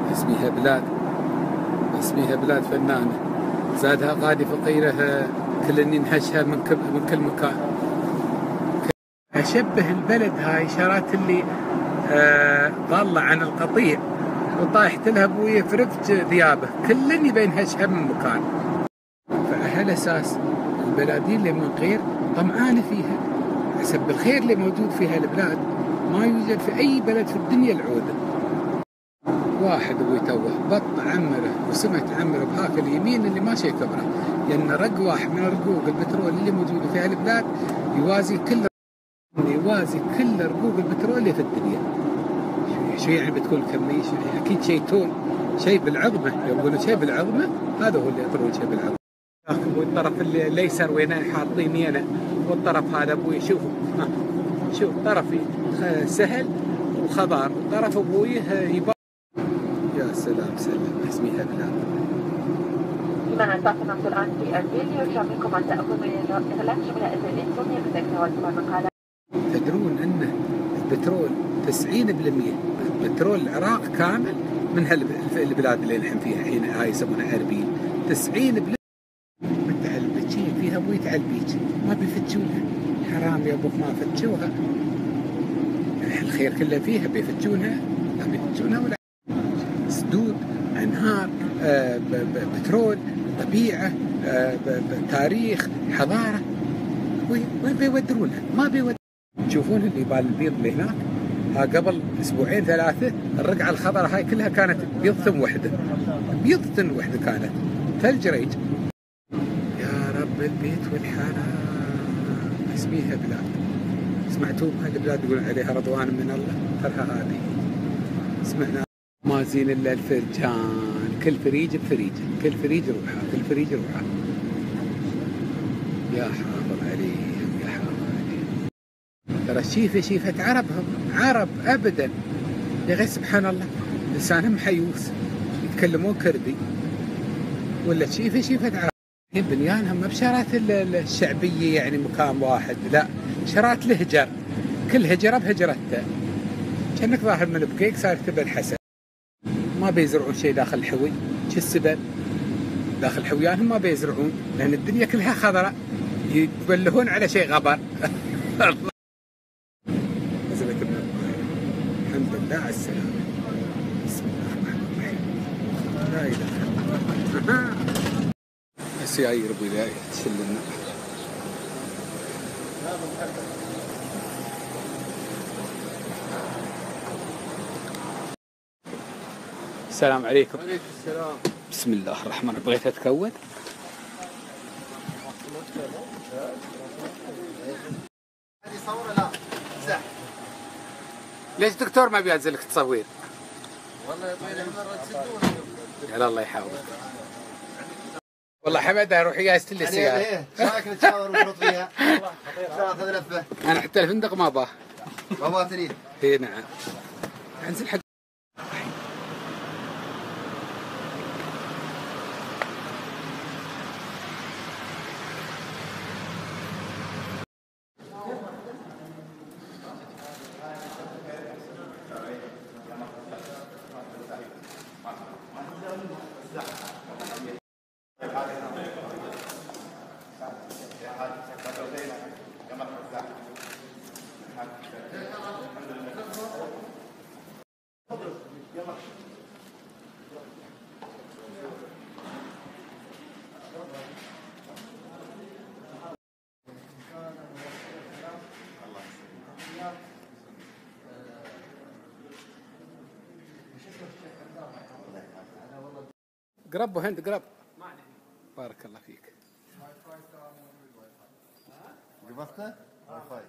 اسميها بلاد فنانة، زادها قادي فقيرة كل ينهشها من كل مكان. أشبه البلد هاي شارات اللي ضالة عن القطيع وطايحت لها ابويه في رفج ثيابه، كل يبي ينهشها من مكان. فأهل أساس البلادين اللي من غير طمعانة فيها، حسب الخير اللي موجود في هالبلاد ما يوجد في أي بلد في الدنيا العودة. واحد أبوي توه بط عمره وسمت عمره بهاك اليمين اللي ما شي كبره، لأن رقواح من رقوق البترول اللي موجودة في هالبلاد يوازي كل رقوق البترول اللي في الدنيا. شو يعني بتقول كمية؟ أكيد شيء تون، شيء بالعظمة. يقولون شيء بالعظمة، هذا هو اللي يطرون شيء بالعظمة. والطرف الأيسر وين حاطين ينا، والطرف هذا أبوي شوفوا شوف طرفي سهل وخضار، طرف أبوي يبقى. يا سلام اسميها بلاد. لمن أنتم الآن في الفيديو يرجى منكم أن تأخذوا إغلاق جملة الإلكترونية بتكتوى المقالة. تدرون أن البترول 90% بترول العراق كامل من البلاد اللي نحن فيها الحين هاي يسمونها أربيل. 90% بتعلبتشين فيها ابوي تعلبيك ما بيفتشونها، حرام يا ابوك ما فتشوها. الخير كله فيها بيفتشونها، لا بيفتشونها ولا سدود، انهار، بترول، طبيعه، تاريخ، حضاره. وين بيودرونها؟ ما بيودرونها. تشوفون اللي بال البيض اللي هناك، ها قبل اسبوعين 3 الرقعه الخضراء هاي كلها كانت بيضة واحده كانت ثلج ريج. يا رب البيت والحرام اسميها بلاد. سمعتوا هالبلاد يقولون عليها رضوان من الله؟ ترى هذه سمعنا ما زين الا الفرجان، كل فريج بفريجه، كل فريج روحه. يا حافظ عليهم يا حافظ عليهم. ترى شيفة عربهم عرب ابدا، يا غير سبحان الله لسانهم حيوس، يتكلمون كردي ولا شيفة عرب. بنيانهم ما بشارات الشعبية يعني مكان واحد، لا شارات الهجر، كل هجرة بهجرته. كأنك ظاهر من بكيك صار تبى الحسن. ما بيزرعون شيء داخل الحوي، شو السبب؟ داخل حويانهم ما بيزرعون لأن الدنيا كلها خضراء، يتبلهون على شيء غبر. الحمد لله على السلامة. بسم الله الرحمن الرحيم. لا إله إلا الله. بس يا ربي لا تشلنا. السلام عليكم. وعليكم السلام. بسم الله الرحمن الرحيم. بغيت اتكود. ليش دكتور ما بينزلك تصوير؟ والله يبغى يا الله يحاول. والله حمد اروح جايزت لي السياره. ايه رايك نتشاور ونشوط فيها؟ ناخذ لفه. انا حتى الفندق ما باه. ما تريد؟ اي نعم. انزل حق. قرب وهند قرب. بارك الله فيك. قبضته؟ واي فاي.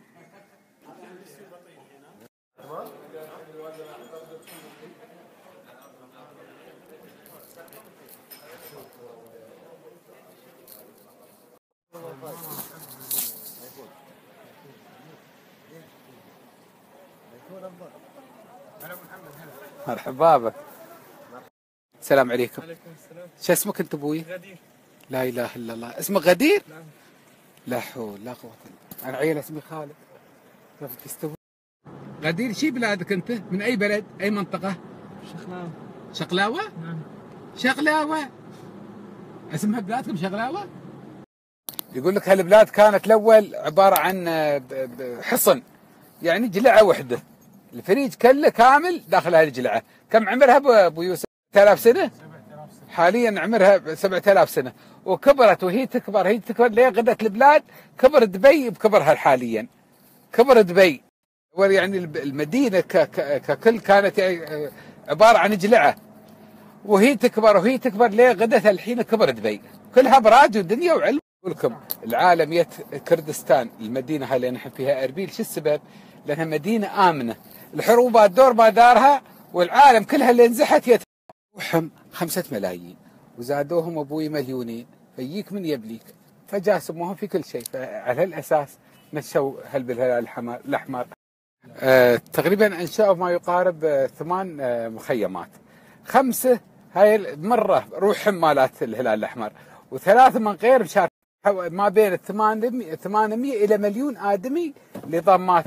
مرحبا بك. السلام عليكم. وعليكم السلام. شو اسمك انت ابوي؟ غدير. لا اله الا الله. اسمك غدير؟ نعم. لا حول لا قوة الا بالله. انا عيل اسمي خالد. كيف تستوي؟ غدير شي بلادك انت؟ من اي بلد؟ اي منطقة؟ شيخ نعم. شقلاوة؟ شقلاوة اسمها بلادكم شقلاوة؟ يقول لك هالبلاد كانت الأول عبارة عن حصن، يعني جلعة وحدة، الفريج كله كامل داخل هالجلعة. كم عمرها أبو يوسف؟ 7000 سنة؟ حاليا عمرها 7000 سنة، وكبرت وهي تكبر هي تكبر ليه غدت البلاد كبر دبي بكبرها حاليا. كبر دبي يعني المدينة ككل كانت يعني عبارة عن جلعة، وهي تكبر وهي تكبر ليه غدت الحين كبر دبي، كلها ابراج ودنيا وعلم. اقول لكم العالم يت كردستان، المدينه هاي اللي نحن فيها اربيل، شو السبب؟ لانها مدينه امنه، الحروبات دور ما دارها والعالم كلها اللي انزحت روحهم 5 ملايين وزادوهم ابوي مليونين، فيجيك من يبليك، فجاء سموهم في كل شيء، فعلى هالاساس نشوا بالهلال الاحمر. تقريبا انشأوا ما يقارب 8 مخيمات، 5 هاي مرة روحهم مالات الهلال الأحمر، و3 من غير مشاركة ما بين 800 إلى مليون آدمي لضمات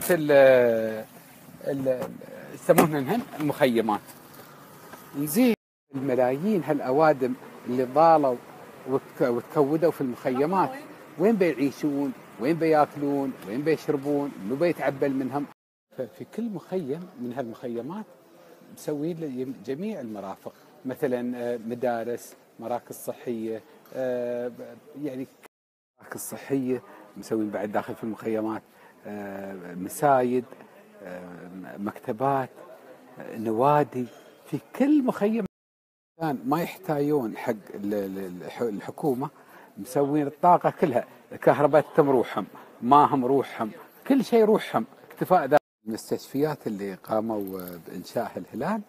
يسمونهن المخيمات. نزيد الملايين هالأوادم اللي ضالوا وتكودوا في المخيمات، وين بيعيشون؟ وين بياكلون؟ وين بيشربون؟ منو بيتعبل منهم؟ في كل مخيم من هالمخيمات مسوين جميع المرافق، مثلا مدارس، مراكز صحية، يعني مراكز صحية مسوين بعد داخل في المخيمات، مسايد، مكتبات، نوادي في كل مخيم. كان ما يحتاجون حق الحكومة، مسوين الطاقة كلها، كهربتهم روحهم، ماهم روحهم، كل شيء روحهم، اكتفاء ذات. المستشفيات اللي قاموا بإنشاء الهلال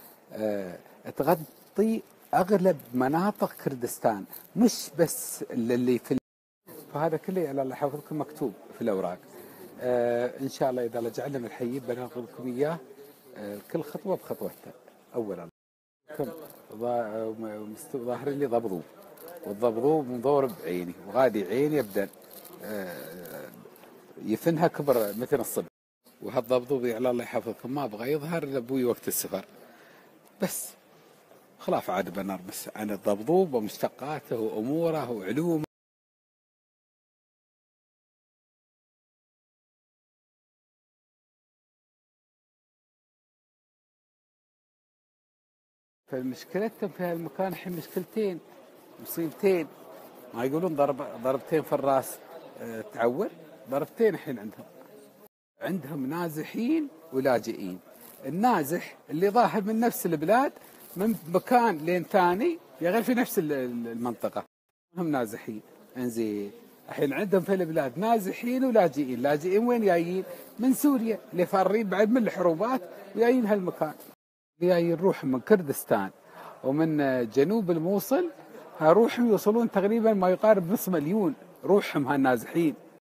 تغطي أغلب مناطق كردستان، مش بس اللي في فهذا كله على الله يحفظكم مكتوب في الأوراق. إن شاء الله إذا رجعنا من الحي بناخذ لكم إياه كل خطوة بخطوتها. أولا ظاهر لي ضبضوب، والضبضوب مضور بعيني وغادي عيني يبدأ يفنها كبر مثل الصبح، وهالضبضوب على الله يحفظكم ما ابغى يظهر لابوي وقت السفر، بس خلاف عاد بنرمس عن الضبضوب ومشتقاته واموره وعلومه. فمشكلتهم في هالمكان الحين مشكلتين مصيبتين، ما يقولون ضربتين في الراس تعور، ضربتين الحين عندهم نازحين ولاجئين. النازح اللي ظاهر من نفس البلاد من مكان لين ثاني غير في نفس المنطقة هم نازحين. انزين الحين عندهم في البلاد نازحين ولاجئين. لاجئين وين جايين؟ من سوريا اللي فارين بعد من الحروبات وجايين هالمكان، جايين روحهم من كردستان ومن جنوب الموصل، روحهم يوصلون تقريبا ما يقارب نص مليون روحهم هالنازحين.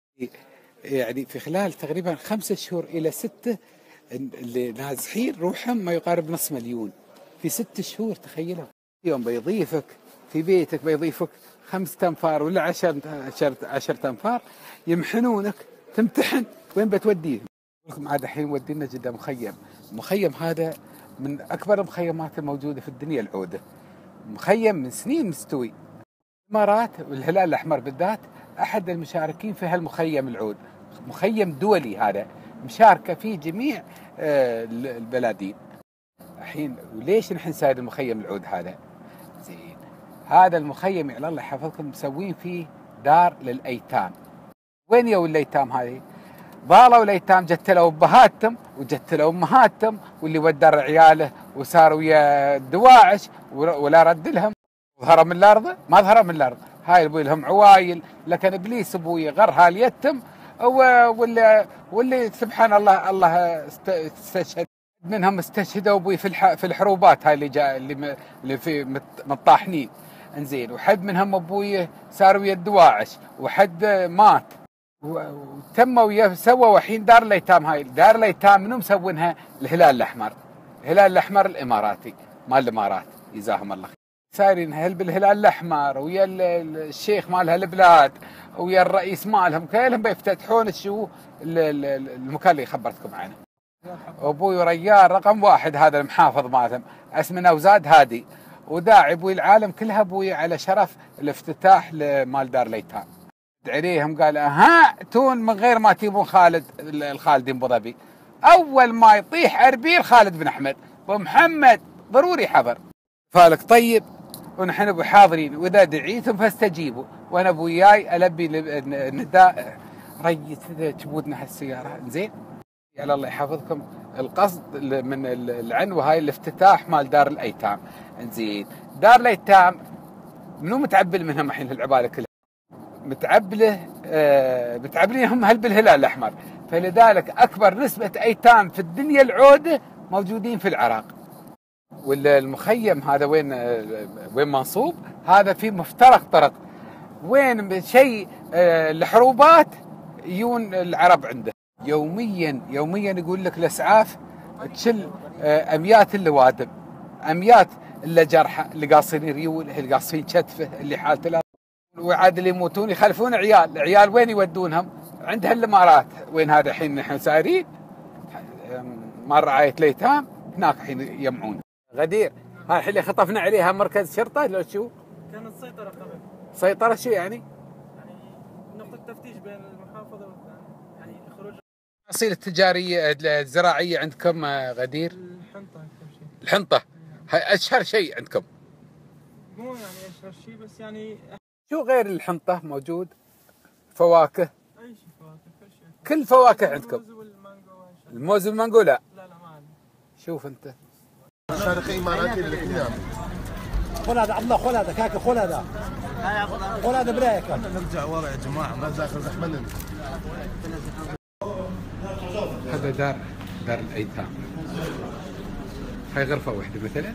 يعني في خلال تقريبا 5 شهور إلى 6 اللي نازحين روحهم ما يقارب نص مليون في 6 شهور. تخيلوا يوم بيضيفك في بيتك بيضيفك 5 أنفار ولا 10 أنفار يمحنونك، تمتحن وين بتوديهم؟ لكم عاد الحين ودينا جدة مخيم هذا من أكبر المخيمات الموجودة في الدنيا العودة، مخيم من سنين مستوي. الإمارات والهلال الأحمر بالذات أحد المشاركين في هالمخيم العود، مخيم دولي هذا مشاركة فيه جميع البلادين. الحين وليش نحن ساير المخيم العود هذا؟ زين هذا المخيم على الله يحفظكم مسوين فيه دار للأيتام. وين يو الأيتام هذه؟ ضالوا الأيتام، جتلوا أبهاتهم وجتلوا أمهاتهم، واللي ودر عياله وصاروا ويا الدواعش ولا رد لهم. ظهروا من الأرض؟ ما ظهروا من الأرض، هاي ابوي لهم عوايل، لكن ابليس ابوي غرها اليتم واللي سبحان الله استشهد منهم، استشهدوا ابوي في الحروبات هاي اللي في مطاحنين. انزين وحد منهم ابوي صار ويا الدواعش وحد مات وتموا سووا الحين دار الايتام. هاي دار الايتام منو مسوينها؟ الهلال الاحمر. الهلال الاحمر الاماراتي مال الامارات جزاهم الله خير، سايرين هل بالهلال الاحمر ويا الشيخ مال هالبلاد ويا الرئيس مالهم كلهم بيفتتحون المكان اللي خبرتكم عنه. ابوي ريال رقم 1 هذا المحافظ مالهم اسمه نوزاد هادي، وداعي ابوي العالم كلها ابوي على شرف الافتتاح لمال دار الايتام. عليهم قال ها تون من غير ما تجيبون خالد الخالدين ابو ظبي، اول ما يطيح اربيل خالد بن احمد ومحمد ضروري حضر. فالك طيب ونحن ابو حاضرين، واذا دعيتم فاستجيبوا، وانا ابو وياي البي النداء ريت تجبودنا هالسياره. زين على الله يحفظكم، القصد من العنوه هاي الافتتاح مال دار الايتام. زين دار الايتام منو متعبل منهم الحين العباله كلها؟ متعبلينهم هل بالهلال الاحمر، فلذلك اكبر نسبه ايتام في الدنيا العوده موجودين في العراق. والمخيم هذا وين منصوب، هذا في مفترق طرق، وين شيء الحروبات يجون العرب عنده يوميا يقول لك الاسعاف تشل اميات اللوادم، اميات اللي جرحى، اللي قاصين ريول، اللي قاصين كتفه، اللي حالته وعاد اللي يموتون يخلفون عيال وين يودونهم؟ عند هالامارات. وين هذا الحين نحن سايرين مال رعايه الايتام، هناك الحين يجمعون. غدير هاي الحين خطفنا عليها مركز شرطه لو شو؟ كانت سيطره قبل. سيطره شو يعني؟ يعني نقطه تفتيش بين المحافظه والثاني، يعني خروج الأصيل التجاريه الزراعيه عندكم غدير؟ الحنطه اكثر شيء. الحنطه هاي اشهر شيء عندكم؟ مو يعني اشهر شيء بس يعني شو غير الحنطه موجود؟ فواكه؟ اي شيء فواكه، كل شيء. كل فواكه عندكم؟ الموز والمانجو. الموز والمانجو لا؟ لا ما عندي. شوف انت شارقي اماراتي الاثنين. خل هذا عبد الله، خل هذا كاكا، خل هذا، خل هذا برايك. نرجع ورا يا جماعه، ما داخل زحمه. هذا دار الايتام، هاي غرفه واحده مثلا.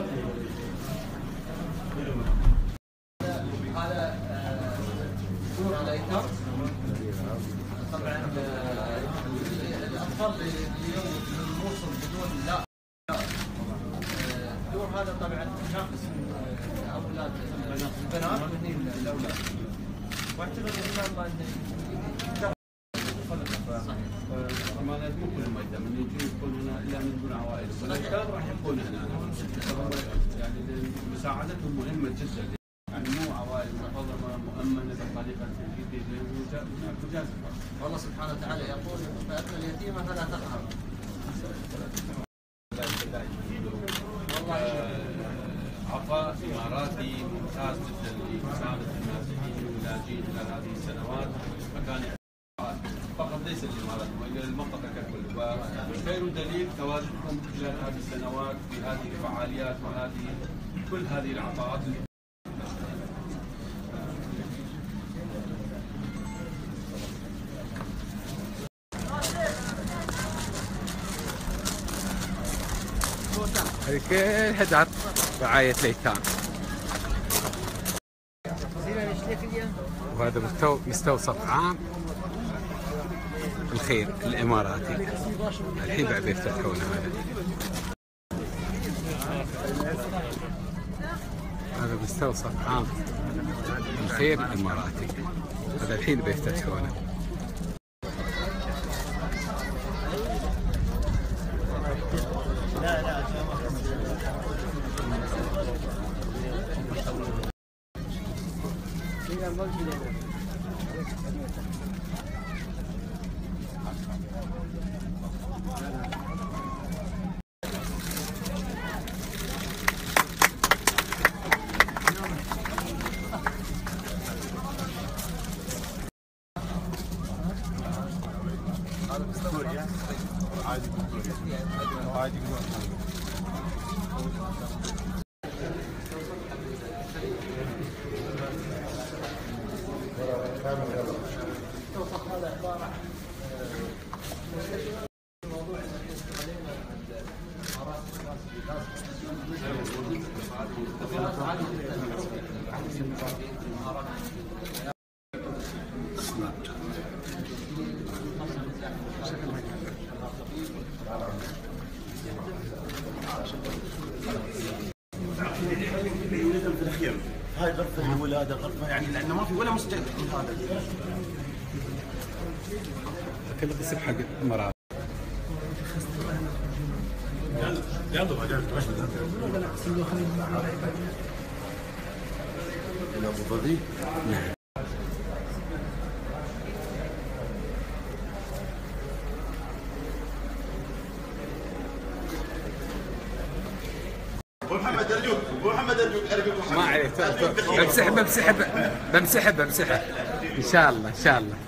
الايتام طبعا الاطفال اليوم الموصل بدون لا الدور هذا طبعا ناقص اولاد البنات وهني الاولاد، واعتقد ان شاء الله انه ما مو كل ما يتم من يجي يكون هنا الا من دون عوائل، والايتام راح يكون هنا يعني مساعدتهم مهمه جدا، يعني مو عوائل منظمه مؤمنه بطريقه مجازفه. والله سبحانه وتعالى يقول فأكل اليتيمه فلا تقهر. عطاء اماراتي ممتاز جدا لمساعده النازحين واللاجئين خلال هذه السنوات، مكان فقط ليس للامارات بل للمنطقه ككل، وخير دليل تواجدكم خلال هذه السنوات في هذه الفعاليات وهذه كل هذه العطاءات. هذه كلها دار رعاية الأيتام، وهذا مستوصف عام الخير الإماراتي، الحين بعد يفتتحون هذا مستوصف عام الخير الإماراتي، هذا الحين بيفتتحونه. هاي غرفه الولاده، غرفه يعني لانه ما في ولا مستقبل هذا. كله بس بحق الامارات. أبو ظبي؟ نعم. ابو محمد ارجوك، ابو محمد ارجوك ما عليك، بمسحب ان شاء الله ان شاء الله.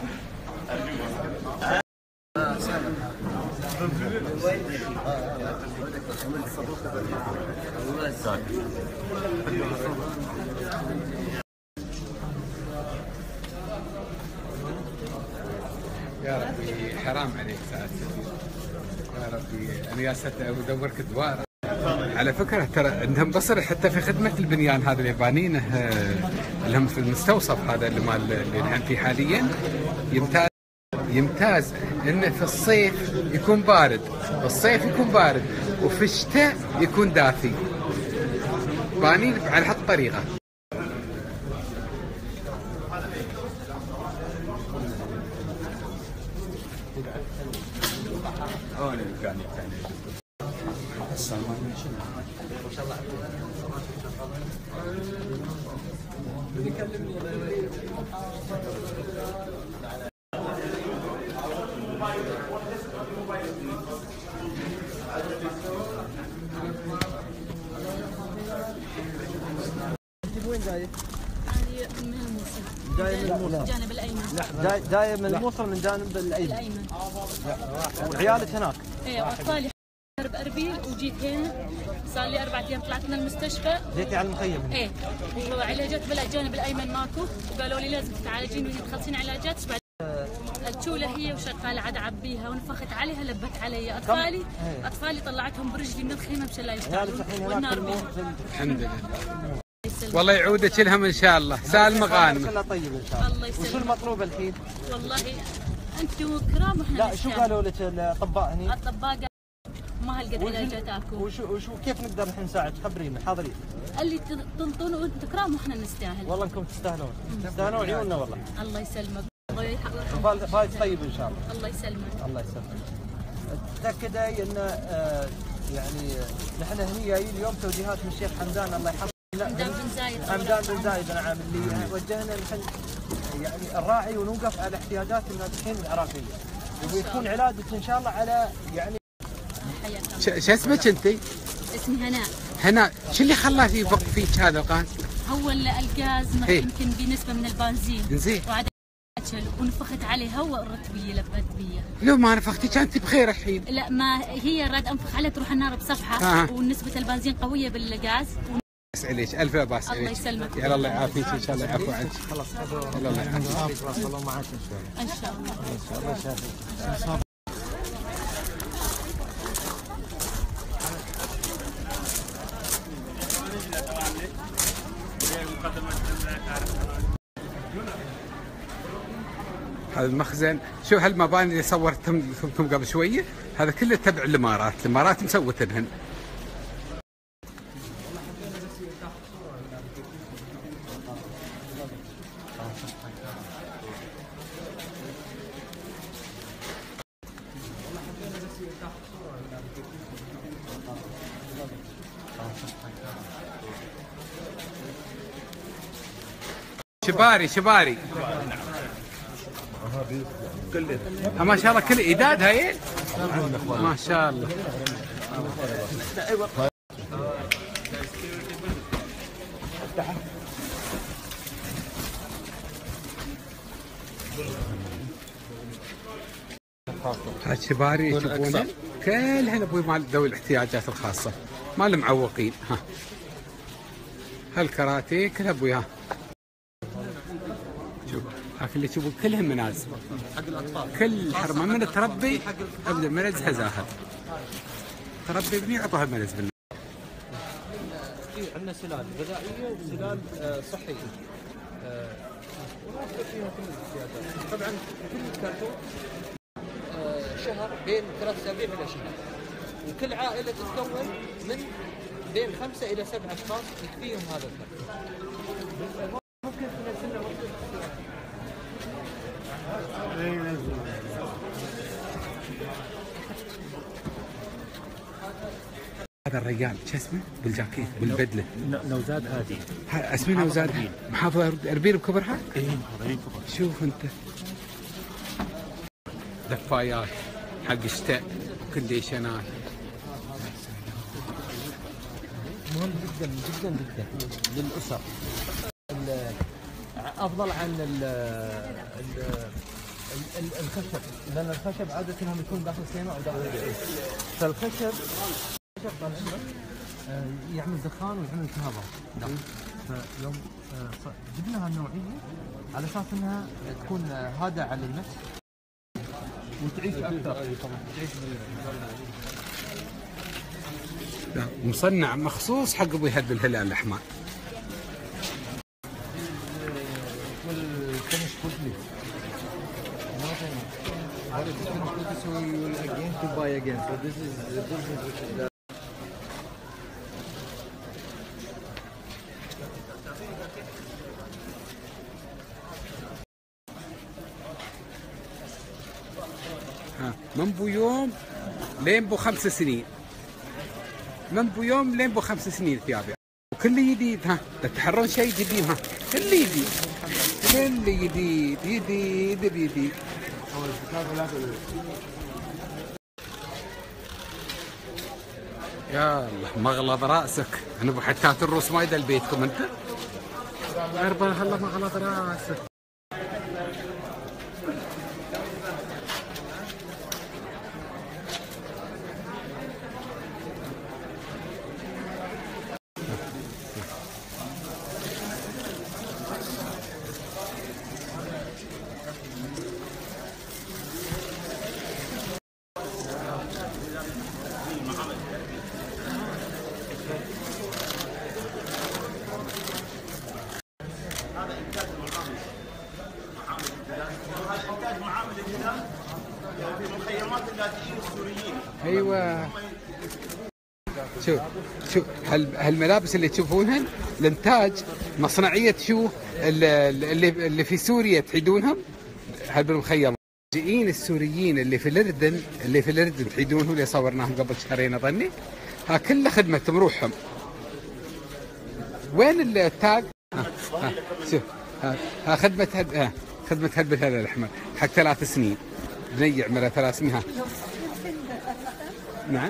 يا ربي حرام عليك ساعات يا ربي. انا يا ادورك دوار. على فكرة ترى عندهم بصر حتى في خدمة البنيان. هذا اليابانيين اللي هم في المستوصف هذا اللي نحن فيه حاليا يمتاز انه في الصيف يكون بارد، وفي الشتاء يكون دافي. بانين على هالطريقة. وين جاي؟ من الموصل. جاي من الموصل. الجانب الايمن. جاي من الموصل من جانب الايمن. وعيالك هناك؟ ايه واطفالي بأربيل وجيت هنا صار لي 4 ايام. طلعت من المستشفى. جيتي على المخيم هنا؟ ايه وعلاجات بالجانب الايمن ماكو، وقالوا لي لازم تتعالجين وهي تخلصين علاجات. بعد التشوله هي وشغاله عاد اعبيها ونفخت عليها لبت علي. اطفالي طلعتهم برجلي من الخيمه مشان لا يشتغلوا والنار بيهم. الحمد لله. والله يعودك لهم ان شاء الله. سالمه غانمه. الله طيب ان شاء الله. الله يسلمك. وشو المطلوب الحين؟ والله انتم كرام واحنا لا شو قالوا لك الاطباء هني؟ الاطباء قالوا ما هالقد علاجات اكو. وشو كيف نقدر نحن نساعد؟ خبرينا حاضرين. اللي تنطون وانتم كرام واحنا نستاهل. والله انكم تستاهلون عيوننا والله. الله يسلمك. فايز طيب ان شاء الله. الله يسلمك. الله يسلمك. تاكدي ان يعني نحن هني جايين اليوم توجيهات من الشيخ حمدان الله يحفظه. حمدان بن زايد نعم، اللي وجهنا نحن يعني الراعي ونوقف على احتياجات النازحين العراقيين، ويكون علاجك ان شاء الله على يعني. شو اسمك انت؟ اسمي هناء. هناء، شو اللي خلاك يفك فيك هذا الغاز؟ هو الغاز يمكن بنسبه من البنزين. زين. وعاد ونفخت عليه هو الرتبيه لبت بيه. لو ما نفختي كانت بخير الحين. لا ما هي راد انفخ عليه تروح النار بصفحه. ونسبه البنزين قويه بالغاز. باس عليك، الف باس عليك. الله يسلمك. يا الله يعافيك ان شاء الله، يعفو عنك. خلاص الله يعافيك. الله معك ان شاء الله. ان شاء الله. ان شاء الله. هذا المخزن. شوف هالمباني اللي صورتهم لكم قبل شويه هذا كله تبع الامارات مسوتنهن. شباري ما شاء الله كل إعداد هاي ما شاء الله. هالشباري يشوفونها كلهن ابوي مال ذوي الاحتياجات الخاصة، مال المعوقين. ها هالكراتي كلها ابوي. ها شوف هاك اللي تشوفون كلهم منازل حق الاطفال. كل حرمه من تربي ابدا منزها زاهد. تربي بني يعطوها المنز بالله. في عندنا سلال غذائيه وسلال صحيه. فيها كل الاحتياجات. طبعا كل كرتون شهر بين 3 أسابيع الى شهر. وكل عائله تتكون من بين 5 إلى 7 اشخاص يكفيهم هذا الكرتون. ممكن تنزلنا هذا الرجال شو اسمه بالجاكيت بالبدله؟ نوزاد هادي. اسمه نوزاد محافظة اربيل بكبرها؟ اي محافظين كبر. شوف انت دفايات حق الشتاء كونديشنات. مهم جدا جدا جدا للاسر. افضل عن الخشب، لان الخشب عاده انهم يكون داخل السينما او داخل البيت. فالخشب طال عمرك يعمل دخان ويعمل كهرباء. فيوم جبنا هالنوعيه على اساس انها تكون هادئه على النفس وتعيش اكثر. مصنع مخصوص حق ابو يهد بالهلال الاحمر. من بو يوم لين بو 5 سنين، من بو يوم لين بو 5 سنين ثيابي، وكل جديد. تتحرون شيء جديد. كل جديد، كل جديد جديد جديد. يا الله مغلظ راسك. انا ابو حتات الروس ما يدل بيتكم انت. اربع هلا مغلظ راسك. ايوه شوف هالملابس اللي تشوفونها الانتاج مصنعيه. شو اللي في سوريا تحيدونهم هل بالمخيم. اللاجئين السوريين اللي في الاردن تحيدونهم اللي صورناهم قبل شهرين اظني. ها كله خدمه مروحهم. وين التاج؟ شوف ها خدمه هل بالهلال الاحمر حق 3 سنين. بني عمره 3 سنين. نعم.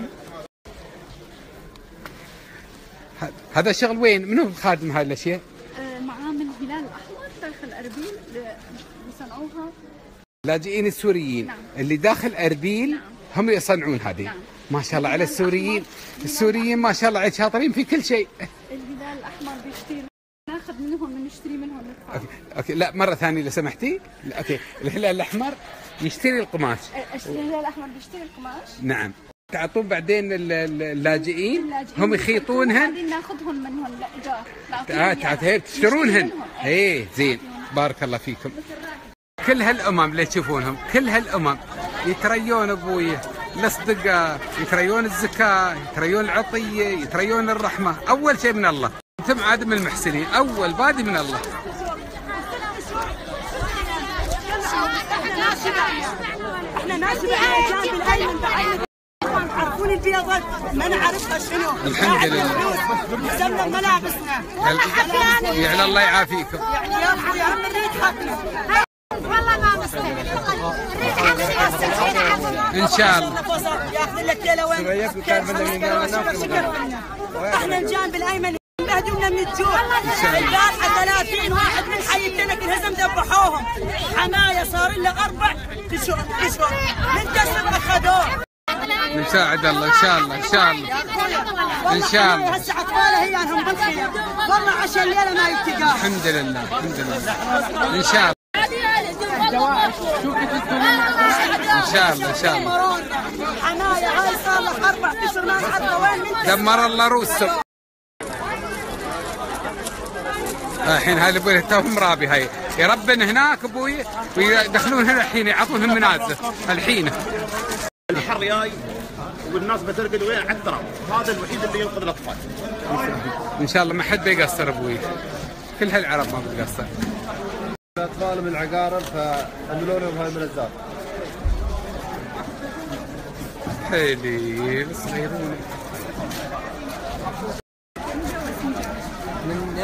هذا شغل وين؟ منو خادم هاي الاشياء؟ معامل الهلال الاحمر داخل اربيل يصنعوها. اللاجئين السوريين. نعم. اللي داخل اربيل. نعم. هم يصنعون هذه. نعم. ما شاء الله على السوريين. السوريين ما شاء الله على شاطرين في كل شيء. الهلال الاحمر بيشتري، ناخذ منهم نشتري منهم. اوكي لا مره ثانيه لو سمحتي. اوكي الهلال الاحمر يشتري القماش. الهلال الاحمر بيشتري القماش. نعم. تعطون بعدين اللاجئين هم يخيطونها. ناخذهم منهم الايجار. تشترونهن. ايه زين بارك الله فيكم. كل هالامم اللي تشوفونهم كل هالامم يتريون ابوي الاصدقاء، يتريون الزكاه، يتريون العطيه، يتريون الرحمه. اول شيء من الله. انتم عادم المحسنين. اول بادي من الله. احنا ناسي جانب الايمن بعين عرفون البيضات ما نعرفها شنو. الحمد لله. لزمنا ملابسنا. يعني الله يعافيكم. يعني يا اخوي هم نريد حقنا. والله ما مستاهل. ان شاء الله. ياخذ لك كيلو وين؟ احنا الجانب الايمن مهدومنا من الجوع. البارحه 30 واحد من حي التنك انهزم ذبحوهم. حمايه صار له 4 اشهر منتسب اخذوه. نساعد الله ان شاء الله ان شاء الله ان شاء الله. هسه اطفاله هي انهم بالخير. والله عشان الليله ما يتقاش. الحمد لله الحمد لله ان شاء الله. ان شاء الله ان شاء الله. حمايه هاي صار له 4 اشهر ما نعرفه وين منتسب. دمر الله روسهم. الحين هاي اللي ابوي توهم رابي هاي يربن هناك ابوي ويدخلون هنا الحين يعطونهم منازل الحين. الحر جاي والناس بترقد وين على التراب. هذا الوحيد اللي ينقذ الاطفال. ان شاء الله ما حد بيقصر ابوي. كل هالعرب ما بتقصر. الاطفال من العقارب فعملوا لهم هاي الملذات. حليب صغيرون.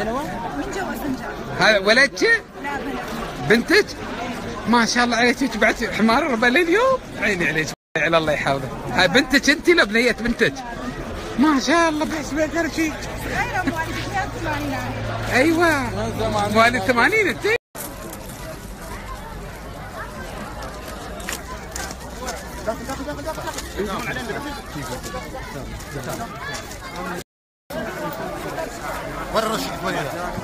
من جوا سنجاب. هذا ولدك؟ لا بنت. بنتك؟ ما شاء الله عليك تبعت حمار ربع اليوم. عيني عليك على الله يحفظك. هاي بنتك انت لو بنيه بنتك؟ ما شاء الله بس بقدر شيء. صغيره مواليد 82. ايوه مواليد 80 انت؟ ورا رشد وين؟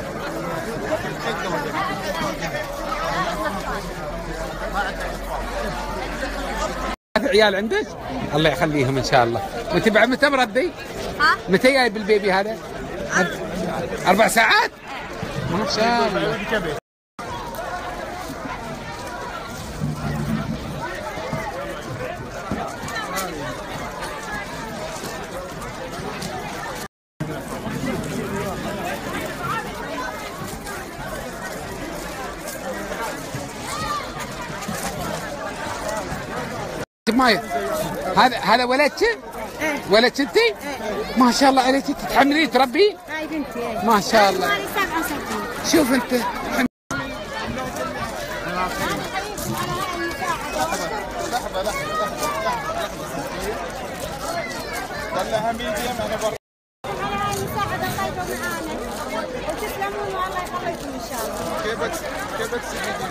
عيال عندك؟ الله يخليهم ان شاء الله. وانت بعد متى مردي؟ ها؟ متى جايب البيبي هذا؟ 4 ساعات؟ ما شاء الله. ماي هذا ولدك؟ ايه ولدك انت؟ ايه ما شاء الله عليك تتحملين تربي؟ هاي بنتي ايه ما شاء الله. مالي 67. شوف انت طلعها ميديم انا برا. مساعدة طيبة معانا وتسلمون والله يخليكم ان شاء الله. كيف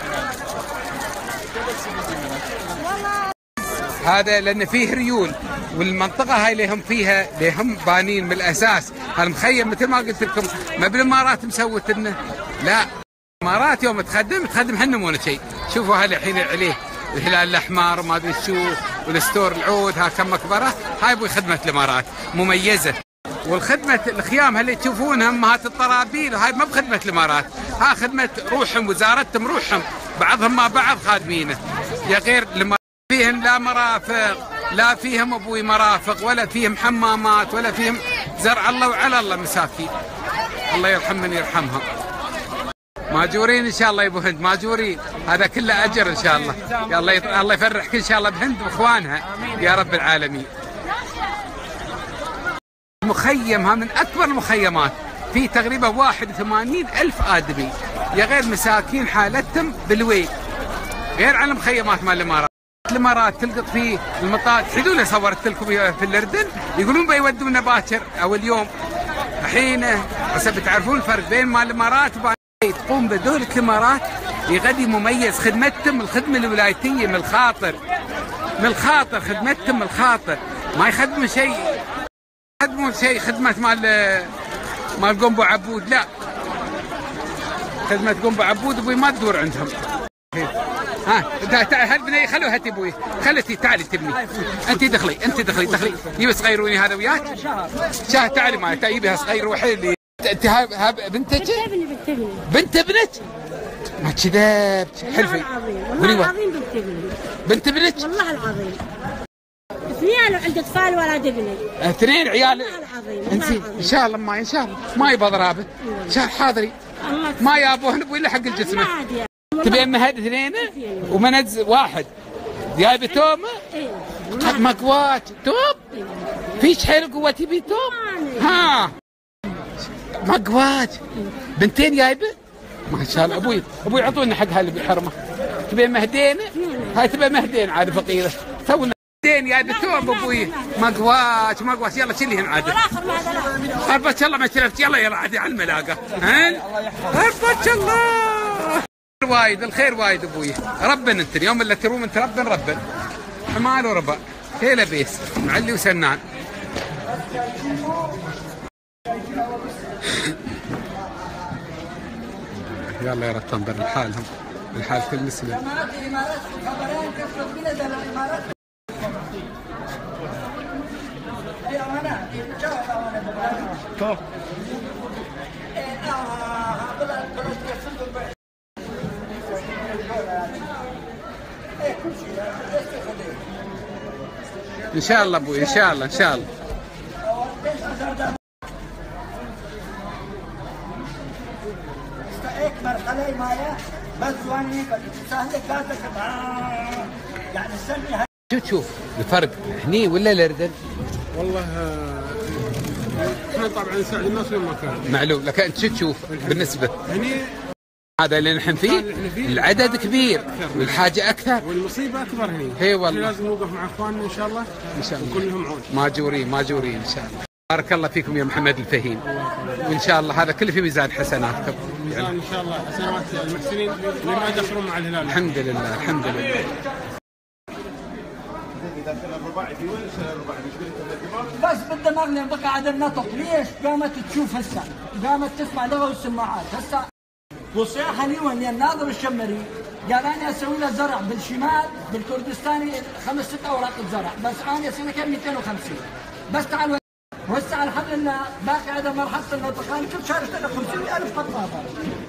تسوي والله هذا لان فيه ريول والمنطقه هاي لهم فيها لهم بانين من الاساس. هالمخيم مثل ما قلت لكم ما بالامارات مسوت لنا، لا الامارات يوم تخدم هن ولا شيء. شوفوا هاي الحين عليه الهلال الاحمر وما ادري شو والستور العود ها كم مقبره. هاي ابوي خدمه الامارات مميزه. والخدمه الخيام اللي تشوفونها امهات الطرابيل هاي ما بخدمه الامارات، ها خدمه روحهم وزارتهم روحهم بعضهم مع بعض خادمينه. يا غير فيهم لا مرافق، لا فيهم ابوي مرافق ولا فيهم حمامات ولا فيهم زرع الله وعلى الله مساكين. الله يرحم من يرحمهم. ماجورين ان شاء الله يا ابو هند ماجورين، هذا كله اجر ان شاء الله. يا الله يفرحك ان شاء الله بهند واخوانها يا رب العالمين. مخيم من اكبر المخيمات، في تقريبا 81,000 ادمي، يا غير مساكين حالتهم بالويل، غير عن المخيمات مال الامارات. الامارات تلقط في المطار تحدون صورت لكم في الاردن يقولون بيودونا باكر او اليوم. الحين حسب تعرفون الفرق بين مال الامارات تقوم بدولة الامارات يغدي مميز. خدمتهم الخدمه الولايتيه من الخاطر خدمتهم من الخاطر، ما يخدموا شيء خدمه مال قنبو عبود، لا خدمه قنبو عبود ابوي ما تدور عندهم. ها هل بني خلوها تبوي خلتي تعالي تبني انت دخلي يبي صغيروني هذا وياك شاه تعالي معي تجيبها صغير روحي لي انت. ها بنتك؟ بنت ابنك؟ ما كذبت حلفي والله العظيم بنت ابنك والله العظيم. اثنين عنده اطفال ولد ابني. 2 عيال والله العظيم. انت ان شاء الله ان شاء الله ما يبغى ضرابه ان شاء الله حاضري ما يابوهن ابوي الا حق الجسم. تبي امهات 2 ومنز 1 جايب تومه مقوات توم فيش حيل قوه تبي توم ها مقوات 2 جايبه ما شاء الله. ابوي عطونا حق هالحرمه. تبي مهدين هاي تبي مهدين عاد فقيره تونا 2 جايبه توم ابوي مقوات يلا شيليهن عاد هربت الله ما شرفت يلا عاد على الملاقه هربت الله. الخير وايد ابوي ربنا انت اليوم اللي تروم انت ربنا حمال وربع هيلا بيس معلي وسنان. يلا يا رب تنظر لحالهم الحال كل مسلم. ان شاء الله ابوي ان شاء الله شوف الفرق هني ولا الاردن؟ والله احنا المكان طبعا يساعد الناس وين ما كان. معلوم، لكن انت شو تشوف بالنسبه؟ هني هذا اللي نحن فيه العدد كبير والحاجه اكثر والمصيبه اكبر هني. اي والله لازم نوقف مع اخواننا ان شاء الله. ان شاء الله وكلهم عون. ماجورين ان شاء الله. بارك الله فيكم يا محمد الفهيم، وان شاء الله هذا كله في ميزان حسناتكم. يعني ان شاء الله حسنات المحسنين اللي ما دخلوا مع الهلال. الحمد لله الحمد لله. بس بالدماغ اللي بقى عاد النطق، ليش قامت تشوف هسه؟ قامت تسمع لغه والسماعات هسه. وصياح اليوم يا الناظر الشمري قال انا اسوي له زرع بالشمال بالكردستاني 5-6 اوراق زرع، بس انا اسوي كم 250 بس. تعال وهسه الحمد لله باقي هذا مرحله النطقان كل شهر اشتغل 500,000 قطافه.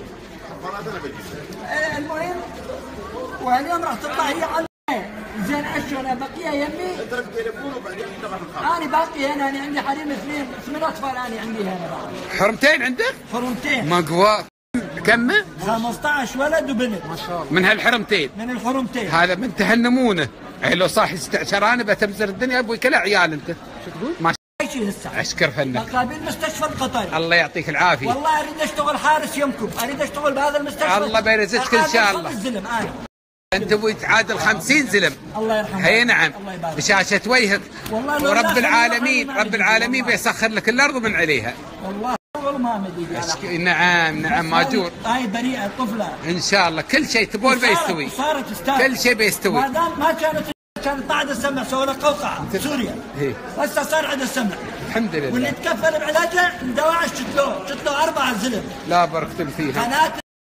المهم واليوم راح تطلع هي على زين عشو انا بقيه يمي. اترك تليفون وبعدين تروح الخارج. انا باقي هنا، انا عندي حريم 8 اطفال انا عندي هنا بعد. حرمتين عندك؟ حرمتين. مقوى كم؟ 15 ولد وبنت. ما شاء الله. من هالحرمتين؟ من الحرمتين. هذا من تهنمونه. لو صاح 16 انا بتمزر الدنيا ابوي كل عيال انت. شو تقول؟ ما شيء هسه. اشكر فنك. مقابل مستشفى القطري. الله يعطيك العافيه. والله اريد اشتغل حارس يمكم، اريد اشتغل بهذا المستشفى. الله بيرزقك ان شاء الله. الزلم انا. انت ابوي تعادل 50 زلم. الله يرحمه. اي نعم. بشاشه وجهك. ورب العالمين بيسخر لك الارض ومن عليها. والله والله ما مدري. نعم ماجور. هاي بريئه طفله. ان شاء الله كل شيء تبون بيستوي. صارت استاذ. كل شيء بيستوي. ما دام ما كانت بعد السمع سووا له قوقعه في سوريا. هسه صار عنده السمع. الحمد لله. واللي تكفل بعلاجه دواعش شتلوه 4 زلم. لا بركتم فيها. قناه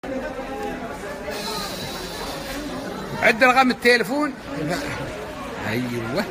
عد رقم التليفون. ايوه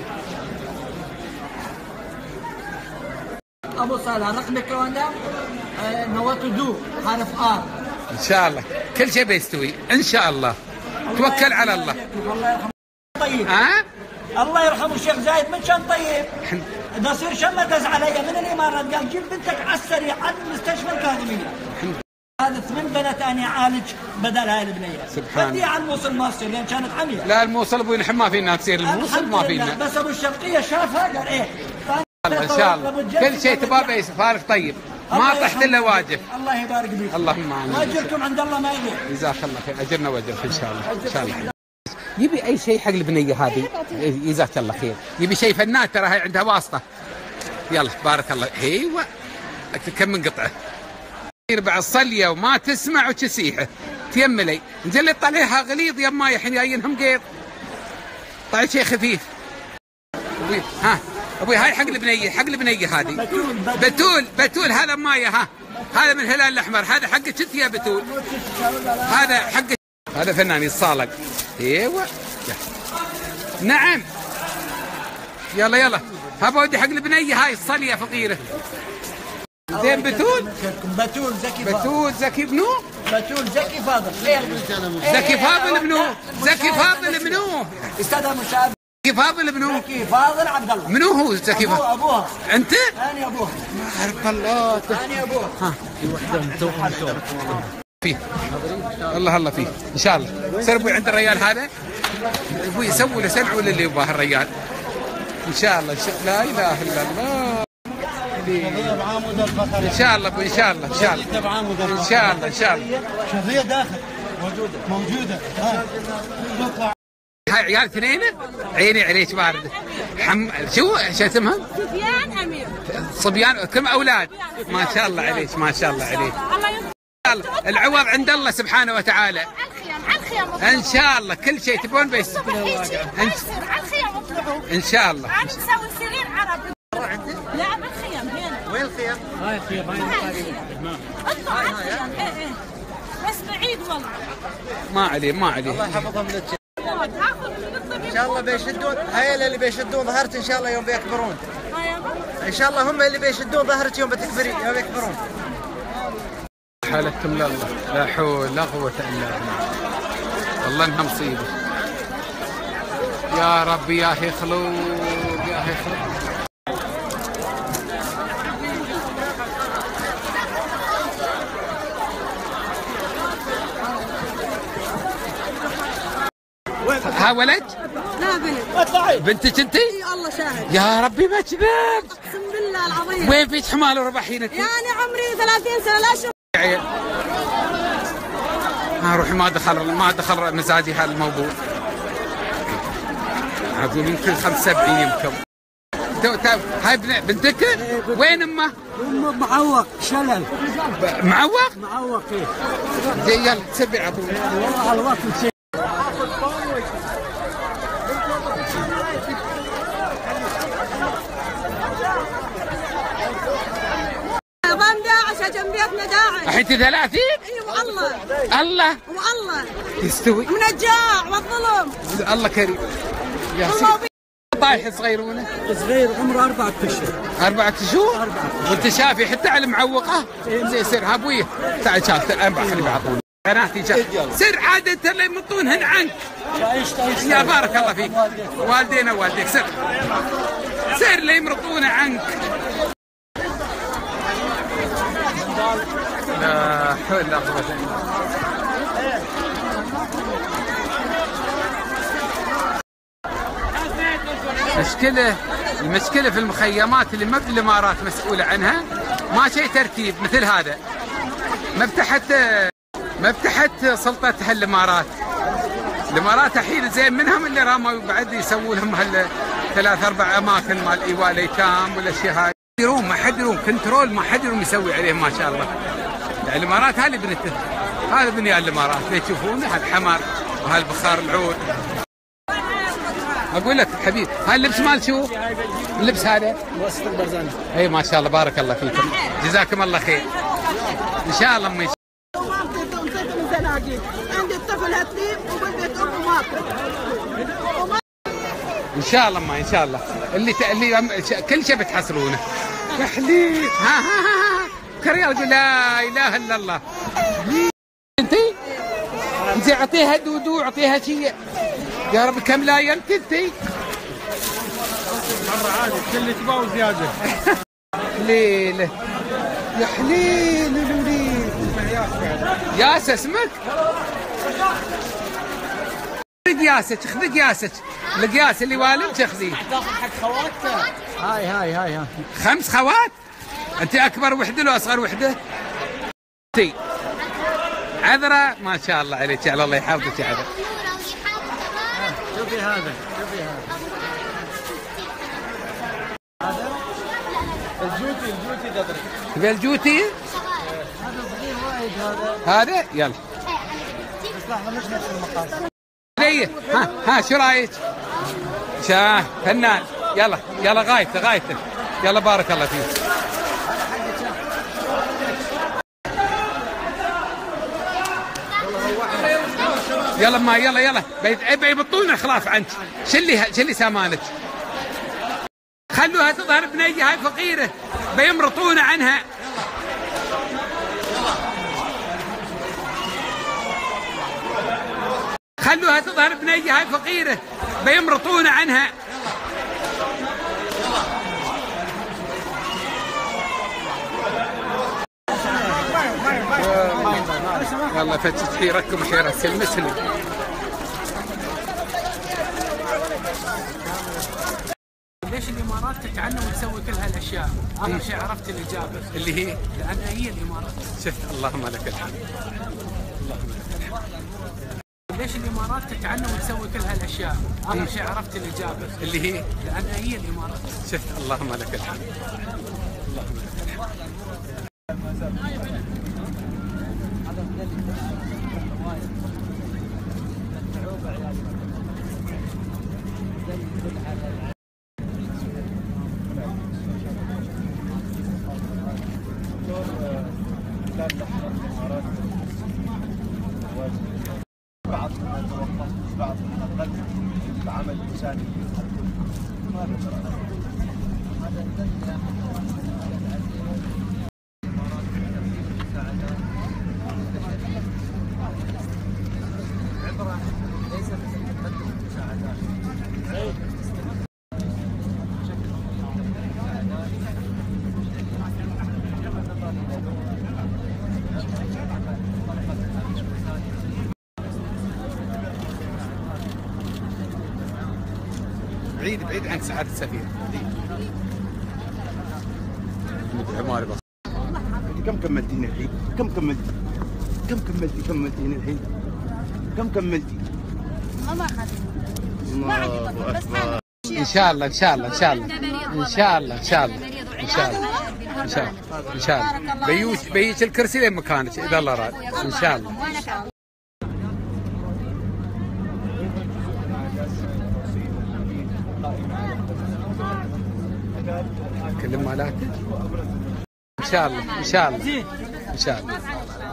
ابو صالح رقمك لو انا نوات دو حرف ار. ان شاء الله كل شيء بيستوي ان شاء الله. توكل على الله. الله يرحمه طيب. الله يرحمه الشيخ زايد من كان طيب. اذا صير شمتز علي من الامارات قال جيب بنتك على السريع على المستشفى الكاظميه. هذا 8 بنات انا اعالج بدل هاي البنيه. سبحان الله. على الموصل ما تصير لان كانت عمية. لا الموصل ابوي نحن ما فينا تصير الموصل ما فينا. بس ابو الشرقيه شافها قال ايه. ان شاء الله كل شيء تبغاه بيسفارك طيب. ما طحت الا واجب. الله يبارك فيك. اللهم امين. واجركم عند الله ما يضيع. جزاك الله خير. اجرنا واجرك ان شاء الله. ان شاء الله. يبي اي شيء حق البنيه هذه جزاك الله خير. يبي شيء فنان ترى هي عندها واسطه. يلا بارك الله. ايوه كم من قطعه بعد صليه وما تسمع وتسيحه تيملي نزل طلعها غليظ يما الحين جايينهم قيض. طلع شيء خفيف. ابوي ها ابوي هاي حق البنيه هذه. بتول هذا مايه. هذا من الهلال الاحمر. هذا حقك انت يا بتول. هذا حقك. هذا فنان يتصالق. ايوه نعم. يلا ها بودي حق البنيه هاي الصليه فقيره. زين بتول زكي فاضل. بتول زكي منو؟ بتول زكي فاضل. زكي فاضل منو؟ زكي فاضل منو؟ استاذ مشاهد. زكي فاضل منو؟ زكي فاضل عبد الله. منو هو زكي فاضل؟ ابوها. انت؟ انا ابوها. ما اعرف الله. انا ابوها. ها في وحده متوقع فيه. الله فيه ان شاء الله. سر ابوي عند الريال هذا ابوي يسوي له سمع للي يبغاه الريال ان شاء الله. لا اله الا الله. ان شاء الله ابوي ان شاء الله ان شاء الله. شوفيه داخل موجوده. هاي عيال اثنين عيني عليك بارده. شو اسمها؟ صبيان امير. صبيان كم اولاد؟ ما شاء الله عليك ما شاء الله عليك. العوض عند الله سبحانه وتعالى. ان شاء الله كل شيء تبون بس ان شاء الله. انا مسوي سرير عربي. لا بالخيام هنا. وين الخيام؟ هاي الخيام اطلع الخيام. ايه بس بعيد والله. ما عليه الله يحفظهم لك. ان شاء الله بيشدون. هاي اللي بيشدون ظهرت ان شاء الله يوم بيكبرون. ان شاء الله هم اللي بيشدون ظهرت يوم بتكبري يوم يكبرون. حالتكم لله لا حول لا قوة الا بالله. والله انها مصيبة. يا ربي يا اخي خلود يا اخي خلود. ها ولد؟ لا بنت. بنتك انت؟ اي الله شاهد. يا ربي ما كذبت. اقسم بالله والله العظيم. وين فيك حمال وربحين انت؟ يعني عمري 30 سنه لا شوف. عيل روحي ما دخل مزاجي هالموضوع. اقول يمكن 75 يمكن. هاي بنتك؟ وين امه؟ امه معوق شلل. معوق؟ معوق ايه. زين يلا تسبي عطوني. والله على الوقت شيء. نظام داعش هجم بيتنا داعش. الحين 30؟ اي والله. الله. والله. يستوي. من الجاع والظلم. الله كريم. يا سيدي. طايح صغيرونه؟ صغير عمره 4 اشهر. 4 شهور؟ وانت شافي حتى على المعوقه؟ زين سير ها ابويا تعال شاف الاربع خلي بعطوني. بناتي سر عاده اللي يمطونهن عنك. يا بارك الله فيك. والدينا والديك سر اللي يمرطونه عنك. لا حول ولا قوة الا بالله. المشكلة في المخيمات اللي ما في الامارات مسؤولة عنها، ما شيء ترتيب مثل هذا. ما فتحت سلطتها الامارات. الامارات الحين زين منهم اللي راموا بعد يسوون لهم ثلاث 4 اماكن مال ايواء الايتام والاشياء هاي. ما حد يروم كنترول، ما حد يروم يسوي عليهم ما شاء الله. الامارات هذه بنته، هذا بنيان الامارات اللي تشوفونه هالحمر وهالبخار العود. اقول لك حبيبي هاي اللبس مال شو؟ اللبس هذا؟ مؤسسة البرزاني. اي ما شاء الله بارك الله فيكم، جزاكم الله خير. ان شاء الله امي. عندي الطفل هتليب وبنت امه ماكل. ان شاء الله امي ان شاء الله اللي كل شيء بتحصلونه. يا حليب ها كريال يقول لا اله الا الله. انتي اعطيها دودو اعطيها شيء يا رب. كم لا يمت انتي؟ مرة عادي كل اللي تبغاه زيادة. ليله يا حليل الوليد. ياس اسمك؟ خذ ياسك خذ ياسك. القياس اللي والدك خذيه. تاخذ حق خواتك. هاي 5 خوات؟ انت اكبر وحده لو اصغر وحده؟ انتي عذرة ما شاء الله عليك على الله يحفظك يا عذرة. شوفي هذا الجوتي تدري. تبي الجوتي؟ هذا صغير وايد هذا يلا. بس لحظة مش نفس المقاس. ها شو رايك؟ فنان. يلا غايته يلا بارك الله فيك. يلا ما يلا بيبطلون خلاف عنك. شلي سامانك. خلوها تظهر بنية هاي فقيرة بيمرطون عنها. خلوها تظهر بنية هاي فقيرة بيمرطون عنها. والله فتت حيركم حيرة المسلم. ليش الامارات تتعنى وتسوي كل هالاشياء؟ اخر شيء عرفت الاجابه اللي هي لان هي الامارات. شفت اللهم لك الحمد. ليش الامارات تتعنى وتسوي كل هالاشياء؟ اخر شيء عرفت الاجابه اللي هي لان هي الامارات. شفت اللهم لك الحمد. اللهم لك الحمد. بعض العمل الإنساني. بعيد عن سعادة السفير. احمد العماري بس. كم كملتين الحين؟ كم كملتي الحين؟ كم كملتي؟ ما اخذت. ما عندي طفل بس حامل. ان شاء الله ان شاء الله ان شاء الله ان شاء الله ان شاء الله ان شاء الله ان شاء الله ان شاء الله بيجي الكرسي لين مكانك اذا الله راد ان شاء الله. كل مالاته ان شاء الله ان شاء الله ان شاء الله.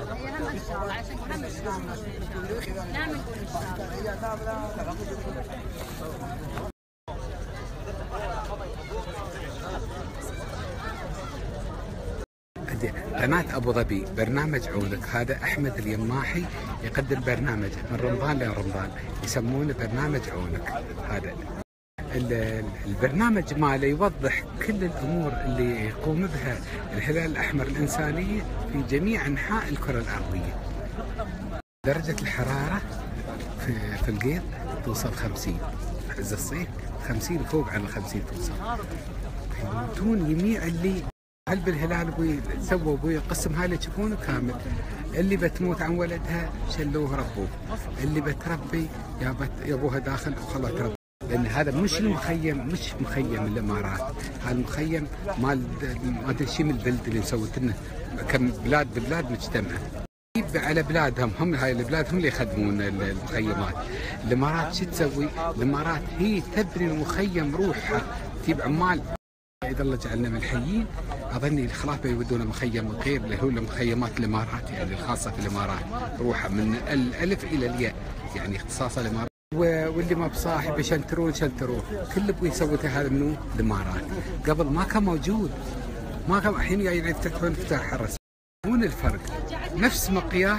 قناة أبو ظبي برنامج عونك، هذا أحمد اليماحي يقدم برنامج من رمضان لرمضان يسمونه برنامج عونك. هذا البرنامج ماله يوضح كل الأمور اللي يقوم بها الهلال الأحمر الإنسانية في جميع أنحاء الكرة الأرضية. درجة الحرارة في القيض توصل 50، عز الصيف 50 فوق عن 50 توصل. يموتون جميع اللي هل بالهلال ابوي سووا ابوي القسم هاي اللي تشوفونه كامل. اللي بتموت عن ولدها شلوه ربوه، اللي بتربي يا ابوها داخل وخلها تربي. لان هذا مش المخيم، مش مخيم الامارات، هذا المخيم مال ما ادري شيء من البلد اللي مسوت لنا كم بلاد ببلاد مجتمعه على بلادهم. هم هاي البلاد هم اللي يخدمون المخيمات. الامارات شو تسوي؟ الامارات هي تبني المخيم روحها، تجيب عمال. اذا الله جعلنا ملحيين اظني خلاص بيودونا مخيم غير اللي هو مخيمات الامارات، يعني الخاصه في الامارات روحها من الالف الى الياء، يعني اختصاص الامارات. واللي ما بصاحب يشنترون كل ابوي يسوي هذا منو؟ الامارات. قبل ما كان موجود، ما كان. الحين جايين يفتحون افتتاح الرسم. هون الفرق نفس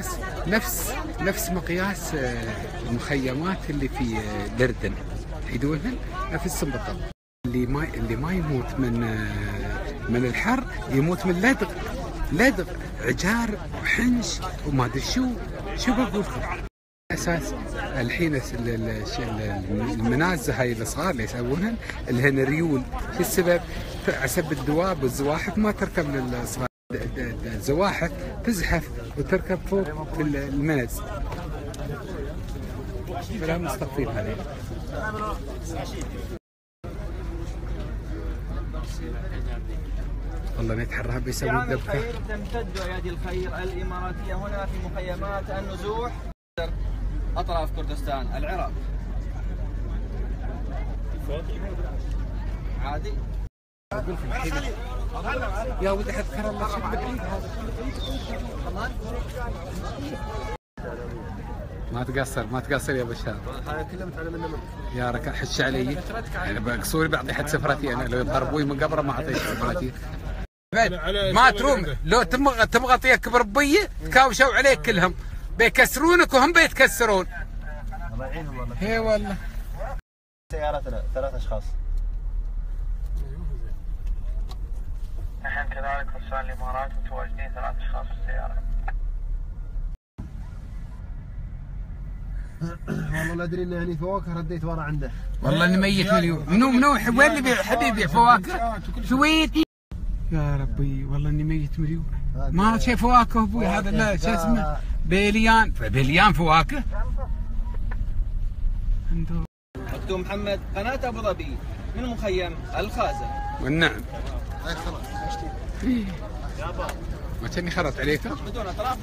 مقياس المخيمات اللي في الاردن، تحيدونها نفسهم بالضبط. اللي ما يموت من الحر يموت من لدغ عجار وحنش وما ادري شو بقول لكم. اساس الحين المنازل هاي الصغار اللي يسوونها اللي هن ريول، شو السبب؟ عسب الدواب والزواحف ما تركب من الصغار، الزواحف تزحف وتركب فوق في المنز. فلا مستقفين هذه. والله نتحرها بيسوي الدبكة. تمتد أيادي الخير الإماراتية هنا في مخيمات النزوح أطراف كردستان العراق. عادي. يا ولد اذكر الله شو بالعيد هذا. ما تقصر يا بشار. هاي كلها متعلمة منك. يا ركع حش علي. انا بقصوري بعطي حد سفرتي، انا لو يضربوي من قبره ما اعطيك سفرتي. ما تروم لو تبغى اعطيك بربيه تكاوشوا عليك كلهم، بيكسرونك وهم بيتكسرون. الله يعينهم والله. اي والله. سيارتنا 3 اشخاص. نحن كذلك فرسان الامارات متواجدين 3 اشخاص في السياره. والله لا ادري انه هني فواكه رديت ورا عنده. والله اني ميت مليون. منو وين اللي حبيبي فواكه؟ سويتي يا ربي، والله اني ميت مليون. ما شيء فواكه ابوي هذا. لا شو اسمه بيليان فواكه. دكتور محمد، قناة ابو ظبي من مخيم الخازن. والنعم. ما كاني خرط عليك. بدون اطراف.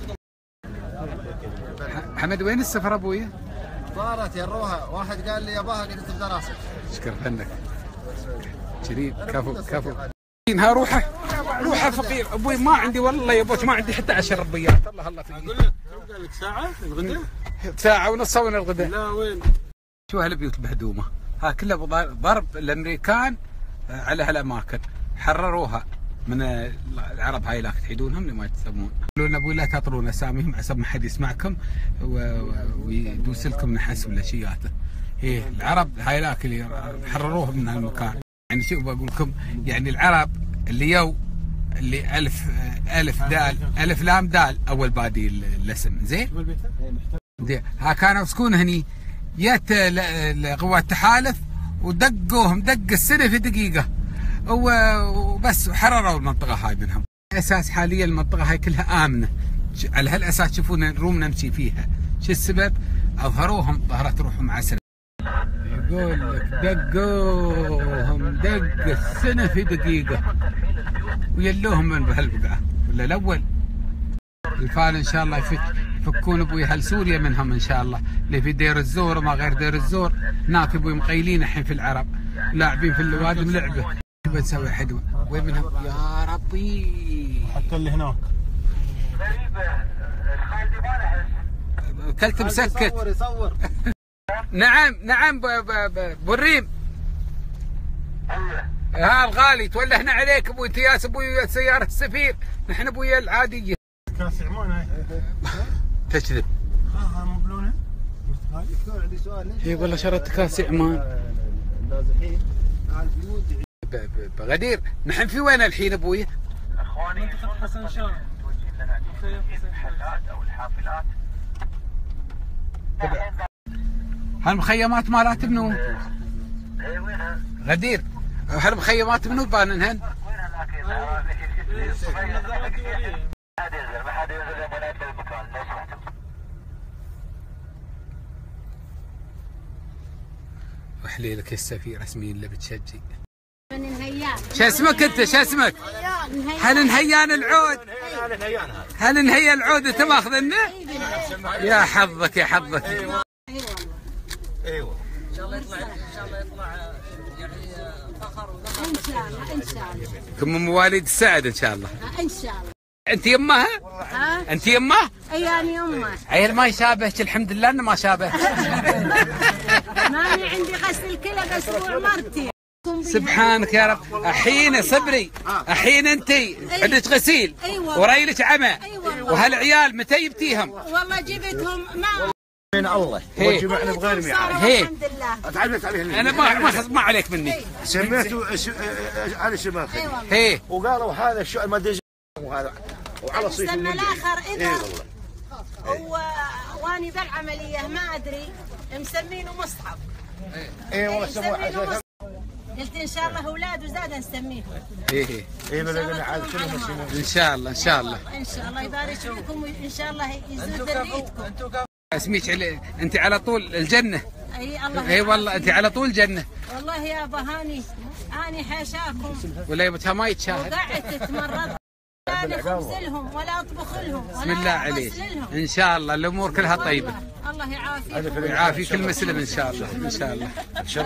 حمد وين السفر ابويا؟ صارت يروها، واحد قال لي ياباها قلت بدراسه. شكر فنك. شريف كفو. ها روحه فقير ابوي، ما عندي والله يا ابوك، ما عندي حتى 10 ربيات. الله فيك. اقول لك كم قال لك ساعة الغداء؟ ساعة ونص وين الغداء؟ لا وين؟ شو هالبيوت بهدومه، ها كلها ضرب الامريكان على هالاماكن، حرروها من العرب هاي لاك تحيدونهم اللي ما تسمون. يقولون ابوي لا تطرون اساميهم عشان ما حد يسمعكم ويدوس لكم نحس ولا شياته. ايه العرب هاي لاك اللي حرروهم من هالمكان. يعني شوف بقول لكم، يعني العرب اللي ألف دال ألف لام دال أول بادي الاسم زين. ها كانوا يسكون هني، جت قوات التحالف ودقوهم دق السنة في دقيقة. وبس حرروا المنطقه هاي منهم. اساس حاليا المنطقه هاي كلها امنه، على هالاساس تشوفون الروم نمشي فيها. شو السبب؟ اظهروهم ظهرت روحهم عسل. يقول لك دقوهم دق السنه في دقيقه ويلوهم من بهالبقعه ولا الاول. الفال ان شاء الله يفكون ابوي هل سوريا منهم ان شاء الله، اللي في دير الزور وما غير دير الزور. هناك ابوي مقيلين الحين في العرب، لاعبين في الوادم لعبه. بنسوي حدوه وين منهم يا ربي؟ حتى اللي هناك كلت مسكت. يصور نعم بالريم. ها الغالي تولهنا عليك ابوي انت ابوي سياره السفير، نحن ابوي العاديه. كاس عمان هاي تكذب. مبلونه. عندي سؤال. اي والله شريت كاس عمان. النازحين على البيوت بغدير. نحن في وين الحين ابوي؟ اخواني حسن شاه المحلات او الحافلات. هالمخيمات مالات منو؟ اي وينها؟ غدير. هالمخيمات منو باننهن؟ وينها ما حد ينزل يا بنات المكان لو سمحتوا. وحليلك السفير اسمين اللي بتشجي. من الهيان. شو اسمك انت؟ شو اسمك؟ هل نهيان العود؟ هل نهي العود انت ماخذنه؟ يا حظك يا حظك. ايوه ان شاء الله يطلع يعني فخر وذخر. ان شاء الله ان شاء الله. كم مواليد السعد ان شاء الله. ان شاء الله. انت يمها؟ ها؟ انت يمها؟ اي انا يمه. عيل ما يشابهك الحمد لله انه ما شابه. ماني عندي غسل الكلى اسبوع مرتين. سبحانك يا رب. الحين صبري، الحين انت عندك غسيل وريلك عمى، وهالعيال متى جبتيهم؟ والله جبتهم ما من الله وجمعنا بغير ميعاد. الحمد لله. تعبت عليه انا ما عليك مني. سميته على شمال هي وقالوا هذا الشو ما ادري وهذا وعلى صيف استنى الاخر اذا والله واني بالعمليه ما ادري مسمينه مصعب. اي والله سموه. قلت ان شاء الله اولاد وزاد نسميهم. ايه بلدنا عاد كلهم ان شاء الله ان شاء الله ان شاء الله يبارك فيكم وان شاء الله يزود ذريتكم. اسميك انت على طول الجنه. اي الله. اي والله انت على طول جنه. والله يا ابا هاني اني حاشاكم. ولا يبتها ما يتشاهد. وقعدت تتمرض لا خبز لهم ولا اطبخ لهم ولا بسم الله عليك. ان شاء الله الامور كلها طيبه. الله يعافيكم ويعافي كل مسلم ان شاء الله ان شاء الله.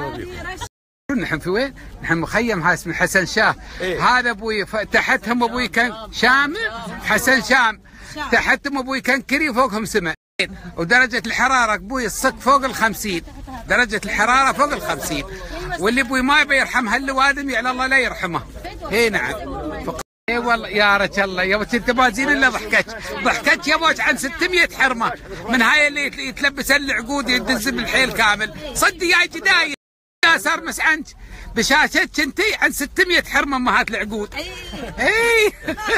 نحن في وين؟ نحن مخيم هاي اسمه حسن شاه. هذا ابوي تحتهم ابوي كان شام حسن شام، تحتهم ابوي كان كري وفوقهم سماء. ودرجة الحرارة ابوي الصك فوق ال50، درجة الحرارة فوق ال50. واللي ابوي ما يبي يرحم هالوادم على الله لا يرحمه. اي نعم. اي والله يا رجل الله يا ابوك انت ما تزين الا ضحكتك يا ابوك عن 600 حرمة من هاي اللي يتلبس العقود يدز بالحيل كامل. صدق يا جدايد صار مسعنج بشاشتك انت عن 600 حرمه امهات العقود. اي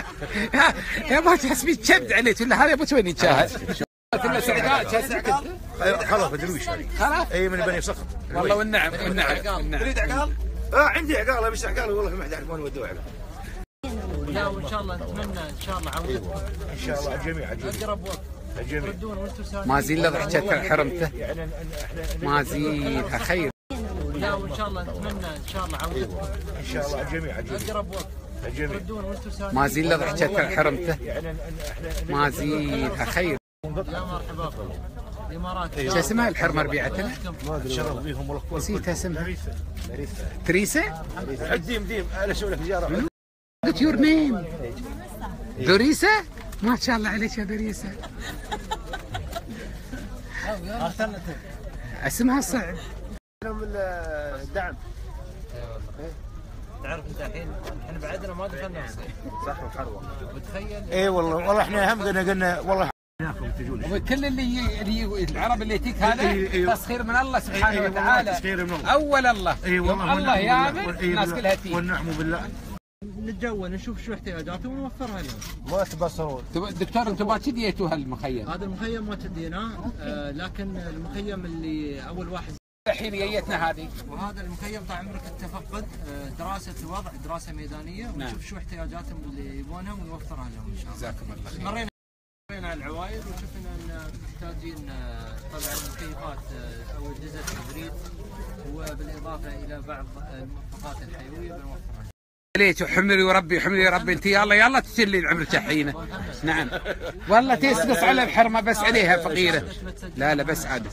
يا ابو تحسبي كبد عليك ولا هذا ابو وين يتشاهد؟ كله سعداء سعد. خلاص درويش خلاص. اي من بني صخر. والله والنعم والنعم. تريد عقال؟ عندي عقال بس عقال والله ما حد يعرف وين ودوه عقال. لا وان شاء الله نتمنى ان شاء الله عودتكم. ان شاء الله الجميع اقرب وقت. الجميع. ما زين له ضحكتك حرمته. ما زيدها خير. لا وان شاء الله نتمنى ان شاء الله عودتكم. ان شاء الله الجميع. اقرب وقت. الجميع. ما زين له ضحكتك حرمته. ما زيدها خير. يا مرحبا الامارات. شو اسمها الحرمه ربيعتنا؟ شرف بيهم والله. نسيت اسمها. تريسا؟ ديم انا اسوي لك تجاره. قلت يور نيم دوريسا؟ ما شاء الله عليك يا دوريسا. اسمها صعب. الدعم. تعرف انت الحين احنا بعدنا ما دخلنا صح وحروه. وتخيل. اي والله احنا هم قلنا والله وكل اللي العرب اللي يتيك هذا تسخير من الله سبحانه وتعالى. اول الله. الله يامن الناس كلها تيجي. والنعم بالله. نتجول نشوف شو احتياجاتهم ونوفرها لهم. ما تبصرون. دكتور انتم ما تديتوا هالمخيم؟ هذا المخيم ما تديناه لكن المخيم اللي اول واحد الحين جيتنا هذه؟ وهذا المخيم طال عمرك التفقد دراسه الوضع، دراسه ميدانيه، ونشوف شو احتياجاتهم اللي يبونها ونوفرها لهم ان شاء الله. جزاكم الله خير. مرينا العوائل وشفنا ان محتاجين طبعا مكيفات او اجهزه تبريد، وبالاضافه الى بعض المرفقات الحيويه بنوفرها. ليش وحملي وربي حملي وربي انت يلا تسلي العمر شحينه. نعم والله تسقص على الحرمه بس عليها فقيره. لا بس عاد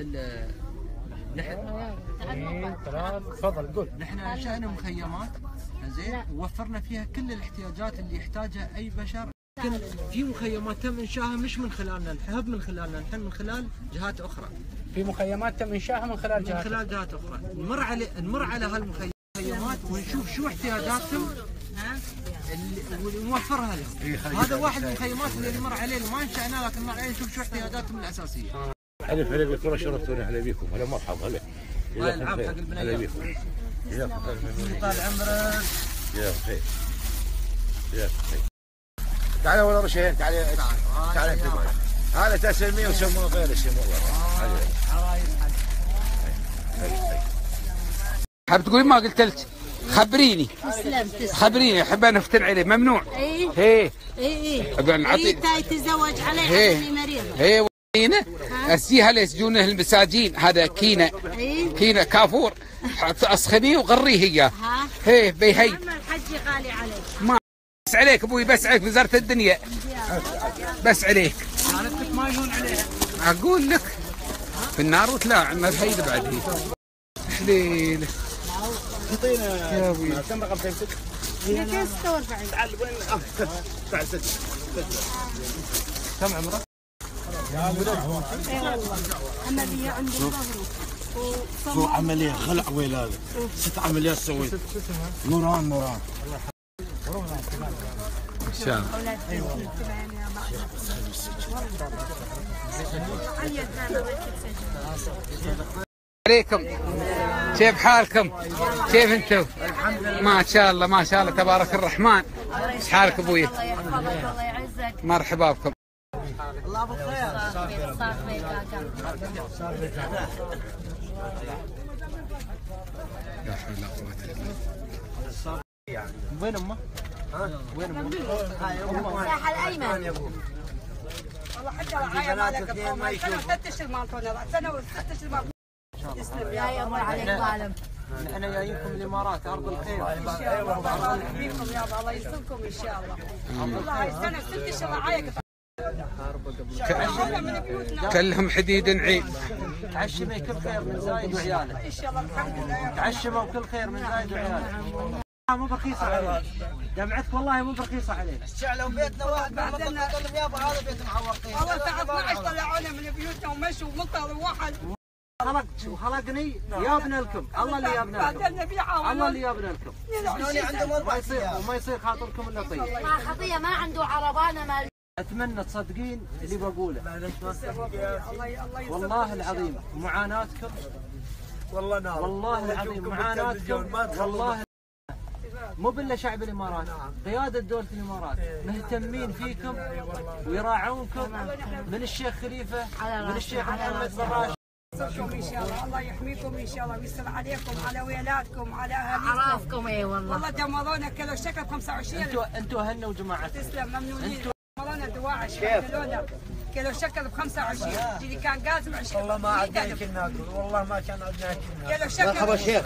تفضل قول. نحن انشانا مخيمات زين ووفرنا فيها كل الاحتياجات اللي يحتاجها اي بشر. لكن في مخيمات تم انشائها مش من خلالنا، الحب من خلالنا، نحن من خلال جهات اخرى. في مخيمات تم انشائها من خلال جهات اخرى. نمر على هالمخيمات ونشوف شو احتياجاتهم ونوفرها لهم. هذا واحد من المخيمات اللي نمر عليه ما انشأناه، لكن نمر عليه نشوف شو احتياجاتهم الاساسيه. هلا بكم، شرفتونا. هلا بكم، هلا مرحبا. هلا العاب حق البنات. هلا بكم. طال عمرك. يا خير يا خير. تعال ولا رشين، تعال انت. هذا تسلمي وسموه غير اسم والله. حاب تقولي ما قلت لك؟ خبريني احب انا افتن عليه. ممنوع. ايه تتزوج عليه اللي مريضه. ايه وين اسيها ليسجونه المساجين. هذا كينه كافور اسخنيه وغريه اياه. ايه بيهي الحج غالي عليك. ما بس عليك ابوي، بس عليك وزاره الدنيا، بس عليك. عرفتك ما يهون عليها. اقول لك في النار وتلاع النار هيدا بعد هي حليل. اعطينا يا ابوي كم رقم تمسك؟ 246. تعال وين؟ تعال سجل. كم عمرك؟ اي والله عمليه عند الظهر سوء عمليه خلع ولاده 6 عمليات سويت. نوران ان شاء الله. عليكم كيف حالكم؟ كيف انتم؟ ما شاء الله تبارك الرحمن. ايش حالك ابوي؟ الله يحفظك الله يعزك. مرحبا بكم. الله بالخير. صار فيك لا حول ولا قوة الا بالله. وين امه؟ وين امه؟ الساحه الايمن. والله حتى العيال مالك الطومه سنه وست اشهر مالتونا، سنه وست اشهر مالتونا. تسلم يا الله عليك ظالم. احنا جايينكم الامارات ارض الخير. ان شاء الله الله يحميكم يابا، الله يستركم ان شاء الله. والله هاي السنه ست اشهر رعايك. كلهم حديد عيد. تعشمي كل خير من زايد وعياله. ان شاء الله الحمد لله. تعشموا كل خير من زايد وعياله. مو برخيصه عليك دمعتك، والله مو برخيصه عليك. شعلوا بيتنا واحد من المنطقه قال لهم يابا هذا بيت معوقين. والله الساعه 12 طلعونا من بيوتنا ومشوا ومطر واحد. خلقني يابنا لكم، الله اللي يابنا لكم، الله اللي يابنا لكم. وما يصير خاطركم الا طيب. ما خطيه ما عنده عربانه ما. اتمنى تصدقين اللي بقوله. والله العظيم معاناتكم، والله العظيم معاناتكم، والله مو بالله شعب الامارات، قياده دوله الامارات مهتمين فيكم ويراعونكم، من الشيخ خليفه، من الشيخ محمد بن راشد. ان شاء الله الله يحميكم ان شاء الله ويستر عليكم على ولادكم على اهاليكم. اعرافكم اي والله دمرونا كيلو شكل ب 25. انتوا هنا وجماعتكم. تسلم ممنونين. دمرونا دواعش شكلونا كيلو شكل ب 25 اللي كان قازم 20. والله ما عندنا كنا ناكل، والله ما كان عندنا كنا. كيلو شكل. مرحبا شيخ.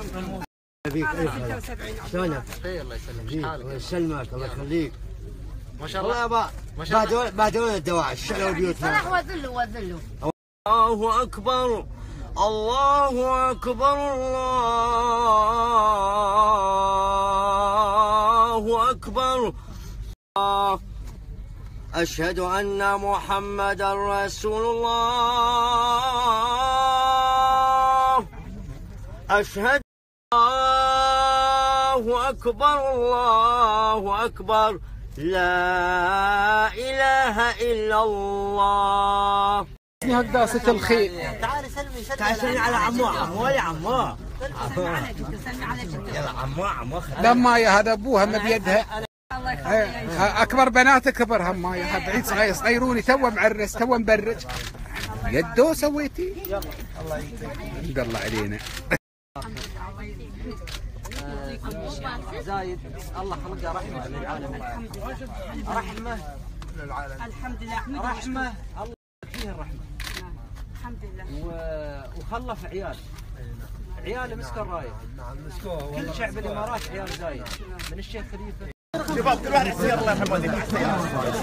شلونك؟ خير الله يسلمك. حالك؟ يسلمك الله يخليك. ما شاء الله. والله يابا بهدلونا الدواعش شلوا بيوتنا. صلح وذلوا. الله أكبر الله أكبر الله أكبر. أشهد أن محمدا رسول الله. أشهد الله أكبر الله أكبر لا إله إلا الله. هقداسة الخير. تعالي سلمي على عمو يا عمو. يلا عمو لما يا هذا ابوها ما بيدها. اكبر بناتك كبرها ما يا بعيد صغيروني تو معرس تو مبرج. يدو سويتي؟ يلا الله يكرمك. الحمد لله علينا. زايد الله خلقه رحمه للعالمين. رحمه الحمد لله. رحمه الله فيه الرحمه. الحمد لله. وخلف عيال مسكوا الرايه. كل شعب الامارات عيال زايد من الشيخ خليفه. شباب كل واحد السيارة الله يرحمه والديك على السيارة.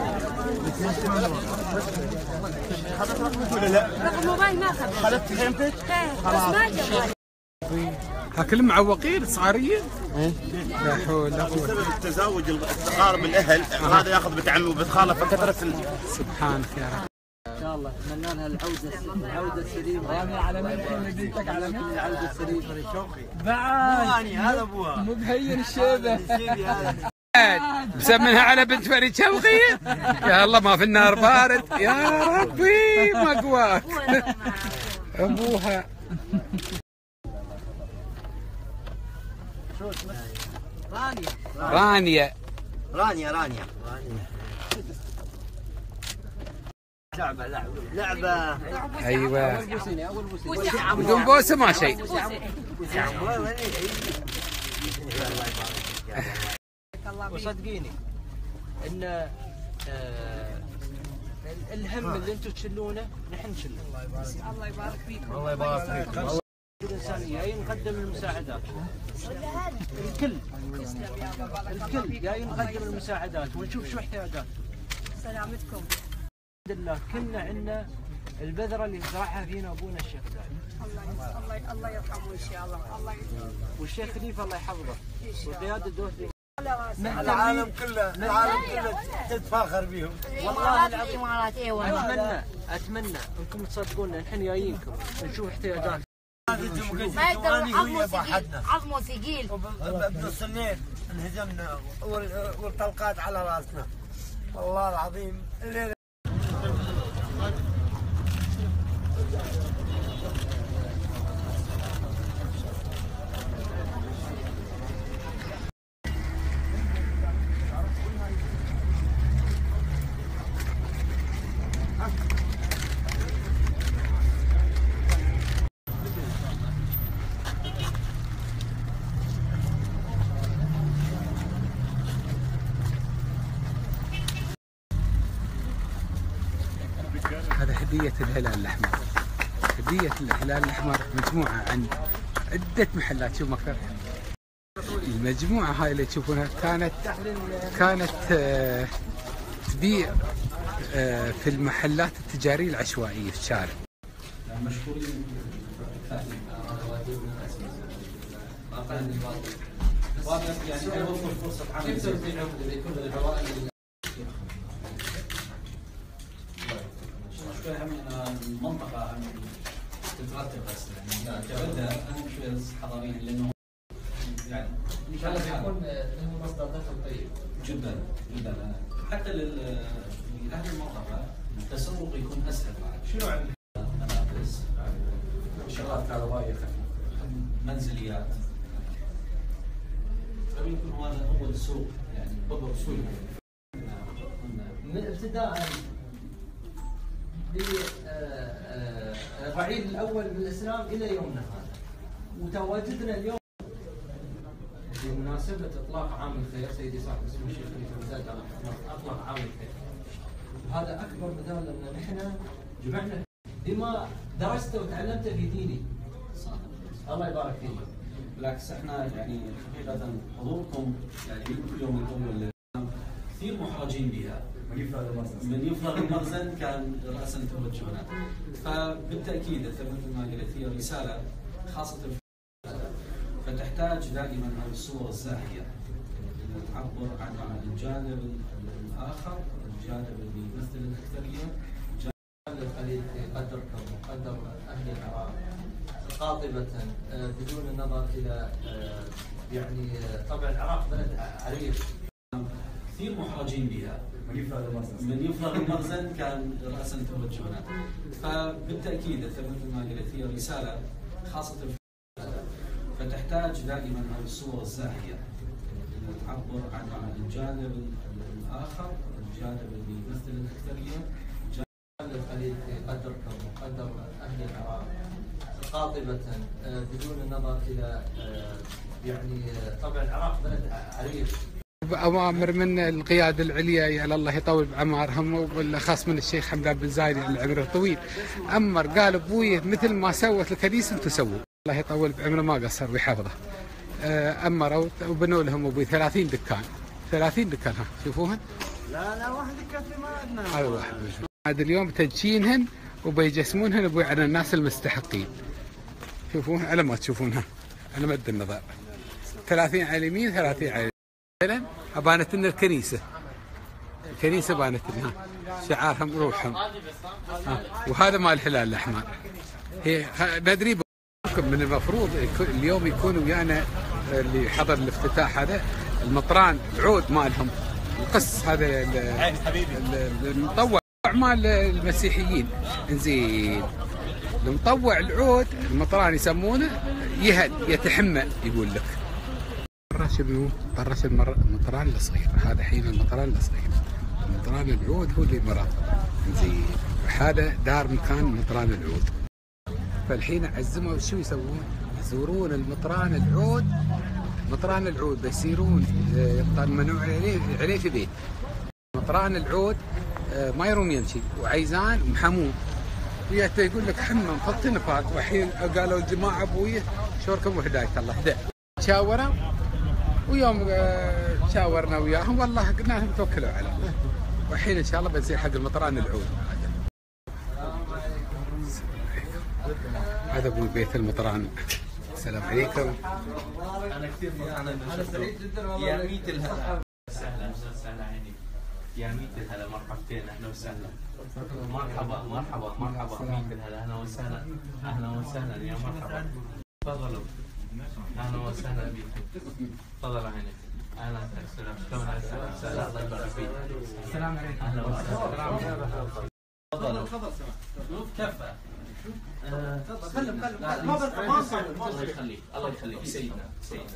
خذت رقمك ولا لا؟ رقم موبايل ما اخذ. خذت خيمتك؟ بس ما جاب. هاكل معوقين صغارين؟ لا حول ولا قوة. بسبب التزاوج التقارب الاهل هذا ياخذ بنت عمه وبنت خاله فكثرت سبحانك يا رب. ان شاء الله اتمنى لها العوده السليمه. رامي على مين بنتك على مين؟ العوده السليمه. شوقي بعد هذا ابوها مو بهين الشيبه. مسمنها على بنت فريد شوقي. يا الله ما في النار بارد يا ربي مقواك. ابوها رانيا. لعبه ايوه بدون بوسه ما شيء. وصدقيني ان الهم اللي انتم تشلونه نحن نشله. الله يبارك فيكم. الله يبارك فيك. الإنسانية جاي نقدم المساعدات. الكل جاي نقدم المساعدات ونشوف شو احتياجات. سلامتكم. الحمد لله كلنا عندنا البذرة اللي زرعها فينا ابونا الشيخ زايد. الله يرحمه ان شاء الله. الله والشيخ خليفه الله يحفظه وقيادة الدوله. العالم كله تتفاخر بيهم. والله العظيم اتمنى انكم تصدقونا نحن جايينكم نشوف احتياجات. ما يقدر عظمه ثقيل. بنص الليل انهزمنا والطلقات على راسنا والله العظيم. الليله هذا هدية الهلال الأحمر. هدية الهلال الأحمر مجموعة عن عدة محلات. شوف مكتب المجموعة هاي اللي تشوفونها كانت تبيع في المحلات التجارية العشوائية في الشارع. مشكورين يعني هيوفر فرصة عمل لكل العوائل. شوي هم المنطقة تترتب بس يعني كبلدة أهم شوي حضاريا لأنه يعني إن شاء الله بيكون له مصدر دخل طيب جدا جدا حتى لأهل المنطقة التسوق يكون أسهل بعد. شنو عندك؟ ملابس، شغلات كهربائية خفيفة، منزليات. فبيكون هذا أول سوق يعني بالضبط سوق. من ابتداء بالرعيل الاول بالاسلام الى يومنا هذا وتواجدنا اليوم بمناسبه اطلاق عام الخير. سيدي صاحب السمو الشيخ خليفه بن زايد اطلق عام الخير. وهذا اكبر مثال ان نحن جمعنا بما درسته وتعلمته في ديني. الله يبارك فيك. بالعكس احنا يعني حقيقه حضوركم يعني كل يوم نقول كثير محرجين بها. من يفرغ المخزن كان رأسا توجهنا. فبالتأكيد مثل ما قلت هي رسالة خاصة فتحتاج دائما هذه الصور الزاهية اللي تعبر عن الجانب الآخر، الجانب اللي يمثل الأكثرية، الجانب الذي يقدركم وقدر أهل العراق قاطبة بدون النظر إلى يعني طبع العراق بلد عريق. كثير محرجين بها. من يفرغ المخزن كان رأسا توجهنا. فبالتأكيد مثل ما قلت هي رسالة خاصة فتحتاج دائما هذه الصور الزاهية اللي تعبر عن الجانب الآخر، الجانب اللي يمثل الأكثرية، الذي يقدركم قدم أهل العراق قاطبة بدون النظر إلى يعني طبعا العراق بلد عريق. أوامر من القيادة العليا يا الله يطول بعمارهم، وبالأخص من الشيخ حمدان بن زايد اللي عمره طويل، أمر قال أبوي مثل ما سوت الكنيسة أنتم سووا، الله يطول بعمره ما قصر ويحفظه. أمروا وبنوا لهم أبوي 30 دكان، 30 دكان ها شوفوهن؟ لا واحد يكفي ما عندنا. هذا واحد. هذا اليوم تدشينهن وبيجسمونهن أبوي على الناس المستحقين. شوفوهن على ما تشوفونها على مد النظر. 30 على اليمين 30 على اليمين. أبانت لنا الكنيسة. الكنيسة بانت لنا شعارهم روحهم. وهذا مال الهلال الأحمر. هي ندري من المفروض اليوم يكون ويانا اللي حضر الافتتاح هذا المطران العود مالهم القس هذا المطوع مال المسيحيين. انزين المطوع العود المطران يسمونه يهل يتحمل يقول لك. طرش منو؟ طرش المطران الصغير، هذا حين المطران الصغير. المطران العود هو اللي مرض. انزين هذا دار مكان المطران العود. فالحين عزموا شو يسوون؟ يزورون المطران العود، مطران العود بيصيرون يطمنون عليه في بيت. مطران العود ما يروم يمشي وعيزان ومحمود وياته يقول لك حمى مفطن فات. والحين قالوا الجماعه ابويه شوركم وهدايه الله هدا. شاوروا ويوم شاورنا وياهم والله قلنا لهم توكلوا على الله. والحين ان شاء الله بنصير حق المطران العود. هذا ابو بيت المطران. السلام عليكم. انا كثير فرحان انا سعيد جدا والله. يا ميت الهلا. سهلا سهلا عيني. يا ميت الهلا مرحبتين اهلا وسهلا. مرحبا مرحبا مرحبا ميت الهلا اهلا وسهلا. اهلا وسهلا يا مرحبا. تفضلوا. اهلا وسهلا بكم. تفضل عيني. اهلا وسهلا. شلون السلام الله يبارك فيك. السلام عليكم. اهلا وسهلا. تفضلوا. تفضل كفى. الله يخليك الله يخليك سيدنا سيدنا.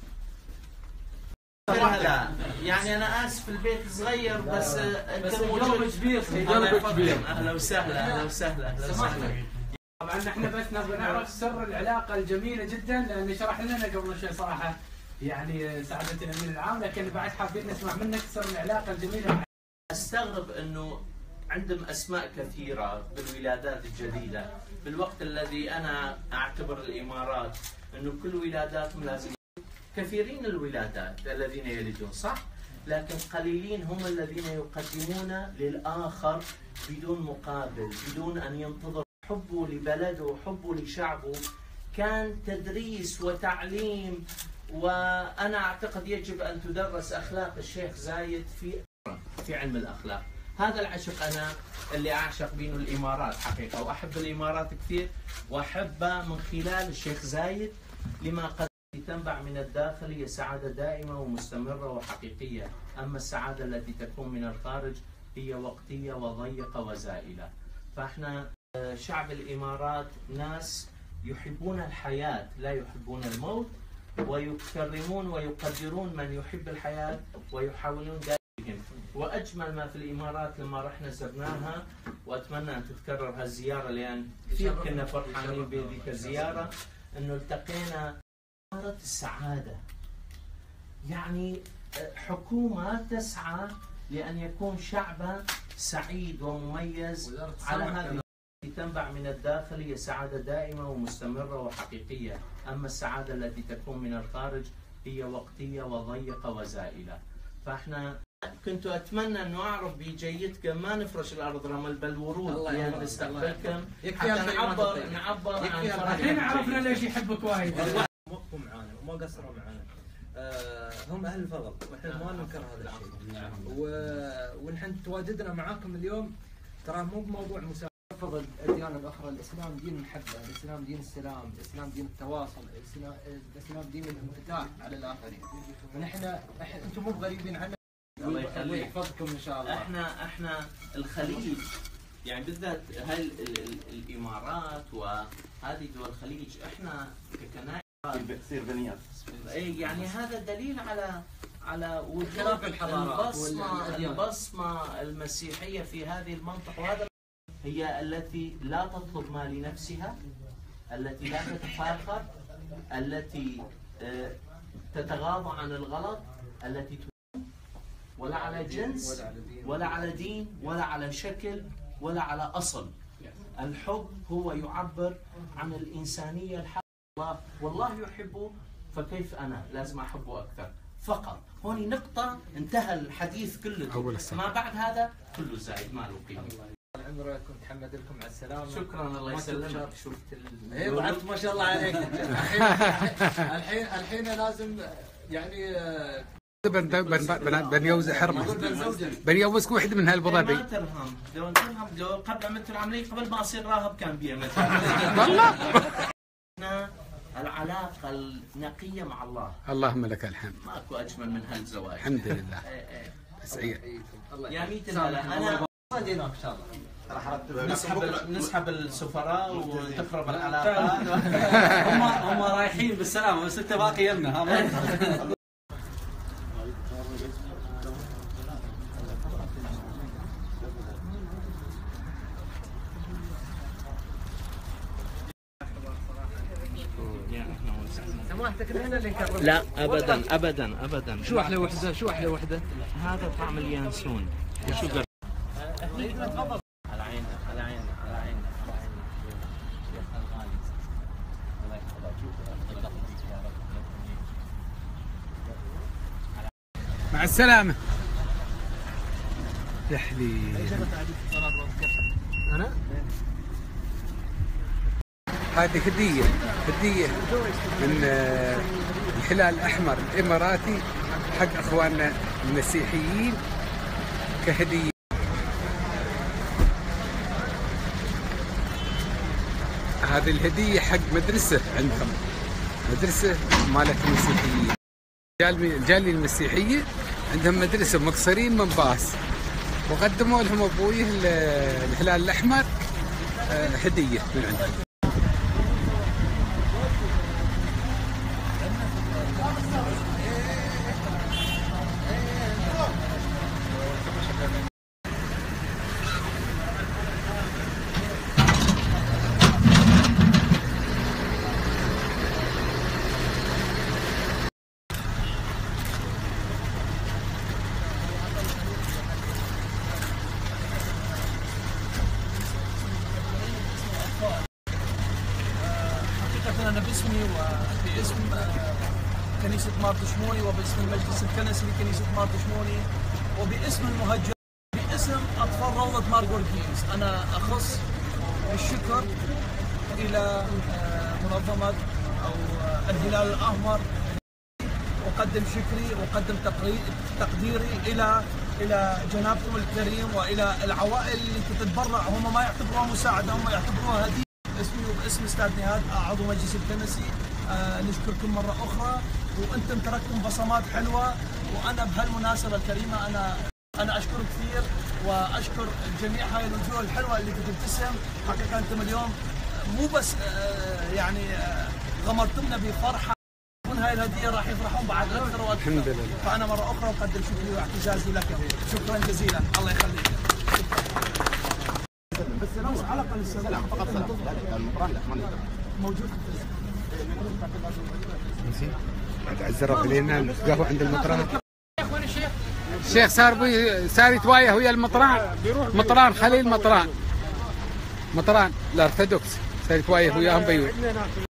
هلا يعني انا اسف البيت صغير بس انت موجود كبير كبير. اهلا وسهلا اهلا وسهلا اهلا وسهلا. طبعا احنا بس نبغى نعرف سر العلاقه الجميله جدا لان شرح لنا قبل شوي صراحه يعني سعاده الامين العام، لكن بعد حابين نسمع منك سر العلاقه الجميله. استغرب انه عندهم اسماء كثيره بالولادات الجديده بالوقت الذي انا اعتبر الامارات انه كل ولاداتهم لازم. كثيرين الولادات الذين يلدون صح، لكن قليلين هم الذين يقدمون للاخر بدون مقابل، بدون ان ينتظر. حبه لبلده وحبه لشعبه كان تدريس وتعليم، وانا اعتقد يجب ان تدرس اخلاق الشيخ زايد في علم الاخلاق. هذا العشق انا اللي اعشق بينه الامارات حقيقه، واحب الامارات كثير واحبها من خلال الشيخ زايد لما قد تنبع من الداخل هي سعاده دائمه ومستمره وحقيقيه، اما السعاده التي تكون من الخارج هي وقتيه وضيقه وزائله. فاحنا شعب الامارات ناس يحبون الحياه لا يحبون الموت، ويكرمون ويقدرون من يحب الحياه ويحاولون دائما. واجمل ما في الامارات لما رحنا زرناها، واتمنى ان تتكرر هالزياره لان كثير كنا فرحانين بهذيك الزياره، انه التقينا اماره السعاده. يعني حكومه تسعى لان يكون شعبها سعيد ومميز على هذه تنبع من الداخل هي سعاده دائمه ومستمره وحقيقيه، اما السعاده التي تكون من الخارج هي وقتيه وضيقه وزائله. فاحنا كنت اتمنى انه اعرف بجيدكم ما نفرش الارض رمل بل ورود يعني نستقبلكم حتى نعبر عن فرحنا. الحين عرفنا ليش يحبك وايد. وقفوا معانا وما قصروا معانا. هم اهل الفضل واحنا ما ننكر هذا الشيء. ونحن تواجدنا معاكم اليوم ترى مو بموضوع مساعدة. فضل الاديان الاخرى، الاسلام دين المحبه، الاسلام دين السلام، الاسلام دين التواصل، الاسلام دين الانفتاح على الاخرين. فنحن انتم مو غريبين عنا. الله يحفظكم ان شاء الله. احنا الخليج يعني بالذات هاي الامارات وهذه دول الخليج احنا ككنائس بتصير بنيات. يعني هذا دليل على وجود البصمه المسيحيه في هذه المنطقه، وهذا هي التي لا تطلب ما لنفسها، التي لا تتفاخر، التي تتغاضى عن الغلط، التي ولا على جنس ولا على دين ولا على شكل ولا على أصل. الحب هو يعبر عن الإنسانية الحقيقية. والله يحبه، فكيف أنا لازم أحبه أكثر فقط. هوني نقطة انتهى الحديث كله، ما بعد هذا كله زايد ما له قيمة. طال عمركم، تحمد لكم على السلامة. شكرا، الله يسلمك. شفت بعد ما شاء الله عليك. الحين لازم يعني بنيوز حرمه، بنيوزك وحده من هالبضابي. ما ترهم، لو قبل عملت العملية، قبل ما أصير راهب كان بيها مثلا. والله العلاقة النقية مع الله. اللهم لك الحمد. ماكو أجمل من هالزواج. الحمد لله. سعيد. يا ميت أنا ان شاء الله. نسحب السفراء وتخرب العلاقات. هم رايحين بالسلامة، بس انت باقي لنا. لا ابدا ابدا ابدا. شو احلى وحده؟ شو احلى وحده؟ هذا طعم اليانسون. شو قال؟ تفضل. على عيننا على عيننا على عيننا على عيننا. مع السلامة يا حليل. أنا؟ هذه هدية من الهلال الأحمر الإماراتي حق أخواننا المسيحيين كهدية. هذه الهدية حق مدرسة عندهم، مدرسة مالت المسيحيين. الجالية المسيحية عندهم مدرسة مقصرين من باس، وقدموا لهم أبويه الهلال الأحمر هدية من عندهم. أنا باسمي وباسم كنيسة مارتشموني وباسم المجلس الكنسي لكنيسة مارتشموني وباسم المهجرين باسم أطفال روضة مارغورجيز، أنا أخص بالشكر إلى منظمة أو الهلال الأحمر، أقدم شكري وأقدم تقديري إلى جنابكم الكريم وإلى العوائل اللي تتبرع. هم ما يعتبروها مساعدة، هم يعتبروها هدية. اسمي وباسم استاذ نهاد عضو مجلس الكنسي نشكركم مرة أخرى، وأنتم تركتم بصمات حلوة، وأنا بهالمناسبة الكريمة أنا أشكر كثير وأشكر جميع هاي الوجوه الحلوة اللي بتبتسم. حقيقة أنتم اليوم مو بس يعني غمرتمنا بفرحة، هاي الهدية راح يفرحون بعد أكثر وأكثر. الحمد لله. فأنا مرة أخرى أقدم شكري واعتزازي لكم، شكرا جزيلا، الله يخليك. بس لو على الاقل السلام فقط المطران لا موجود. تعزروا علينا القهوة عند المطران. الشيخ صار يتوايه ويا المطران، مطران خليل مطران الارثوذكس صار يتوايه وياهم بيوت.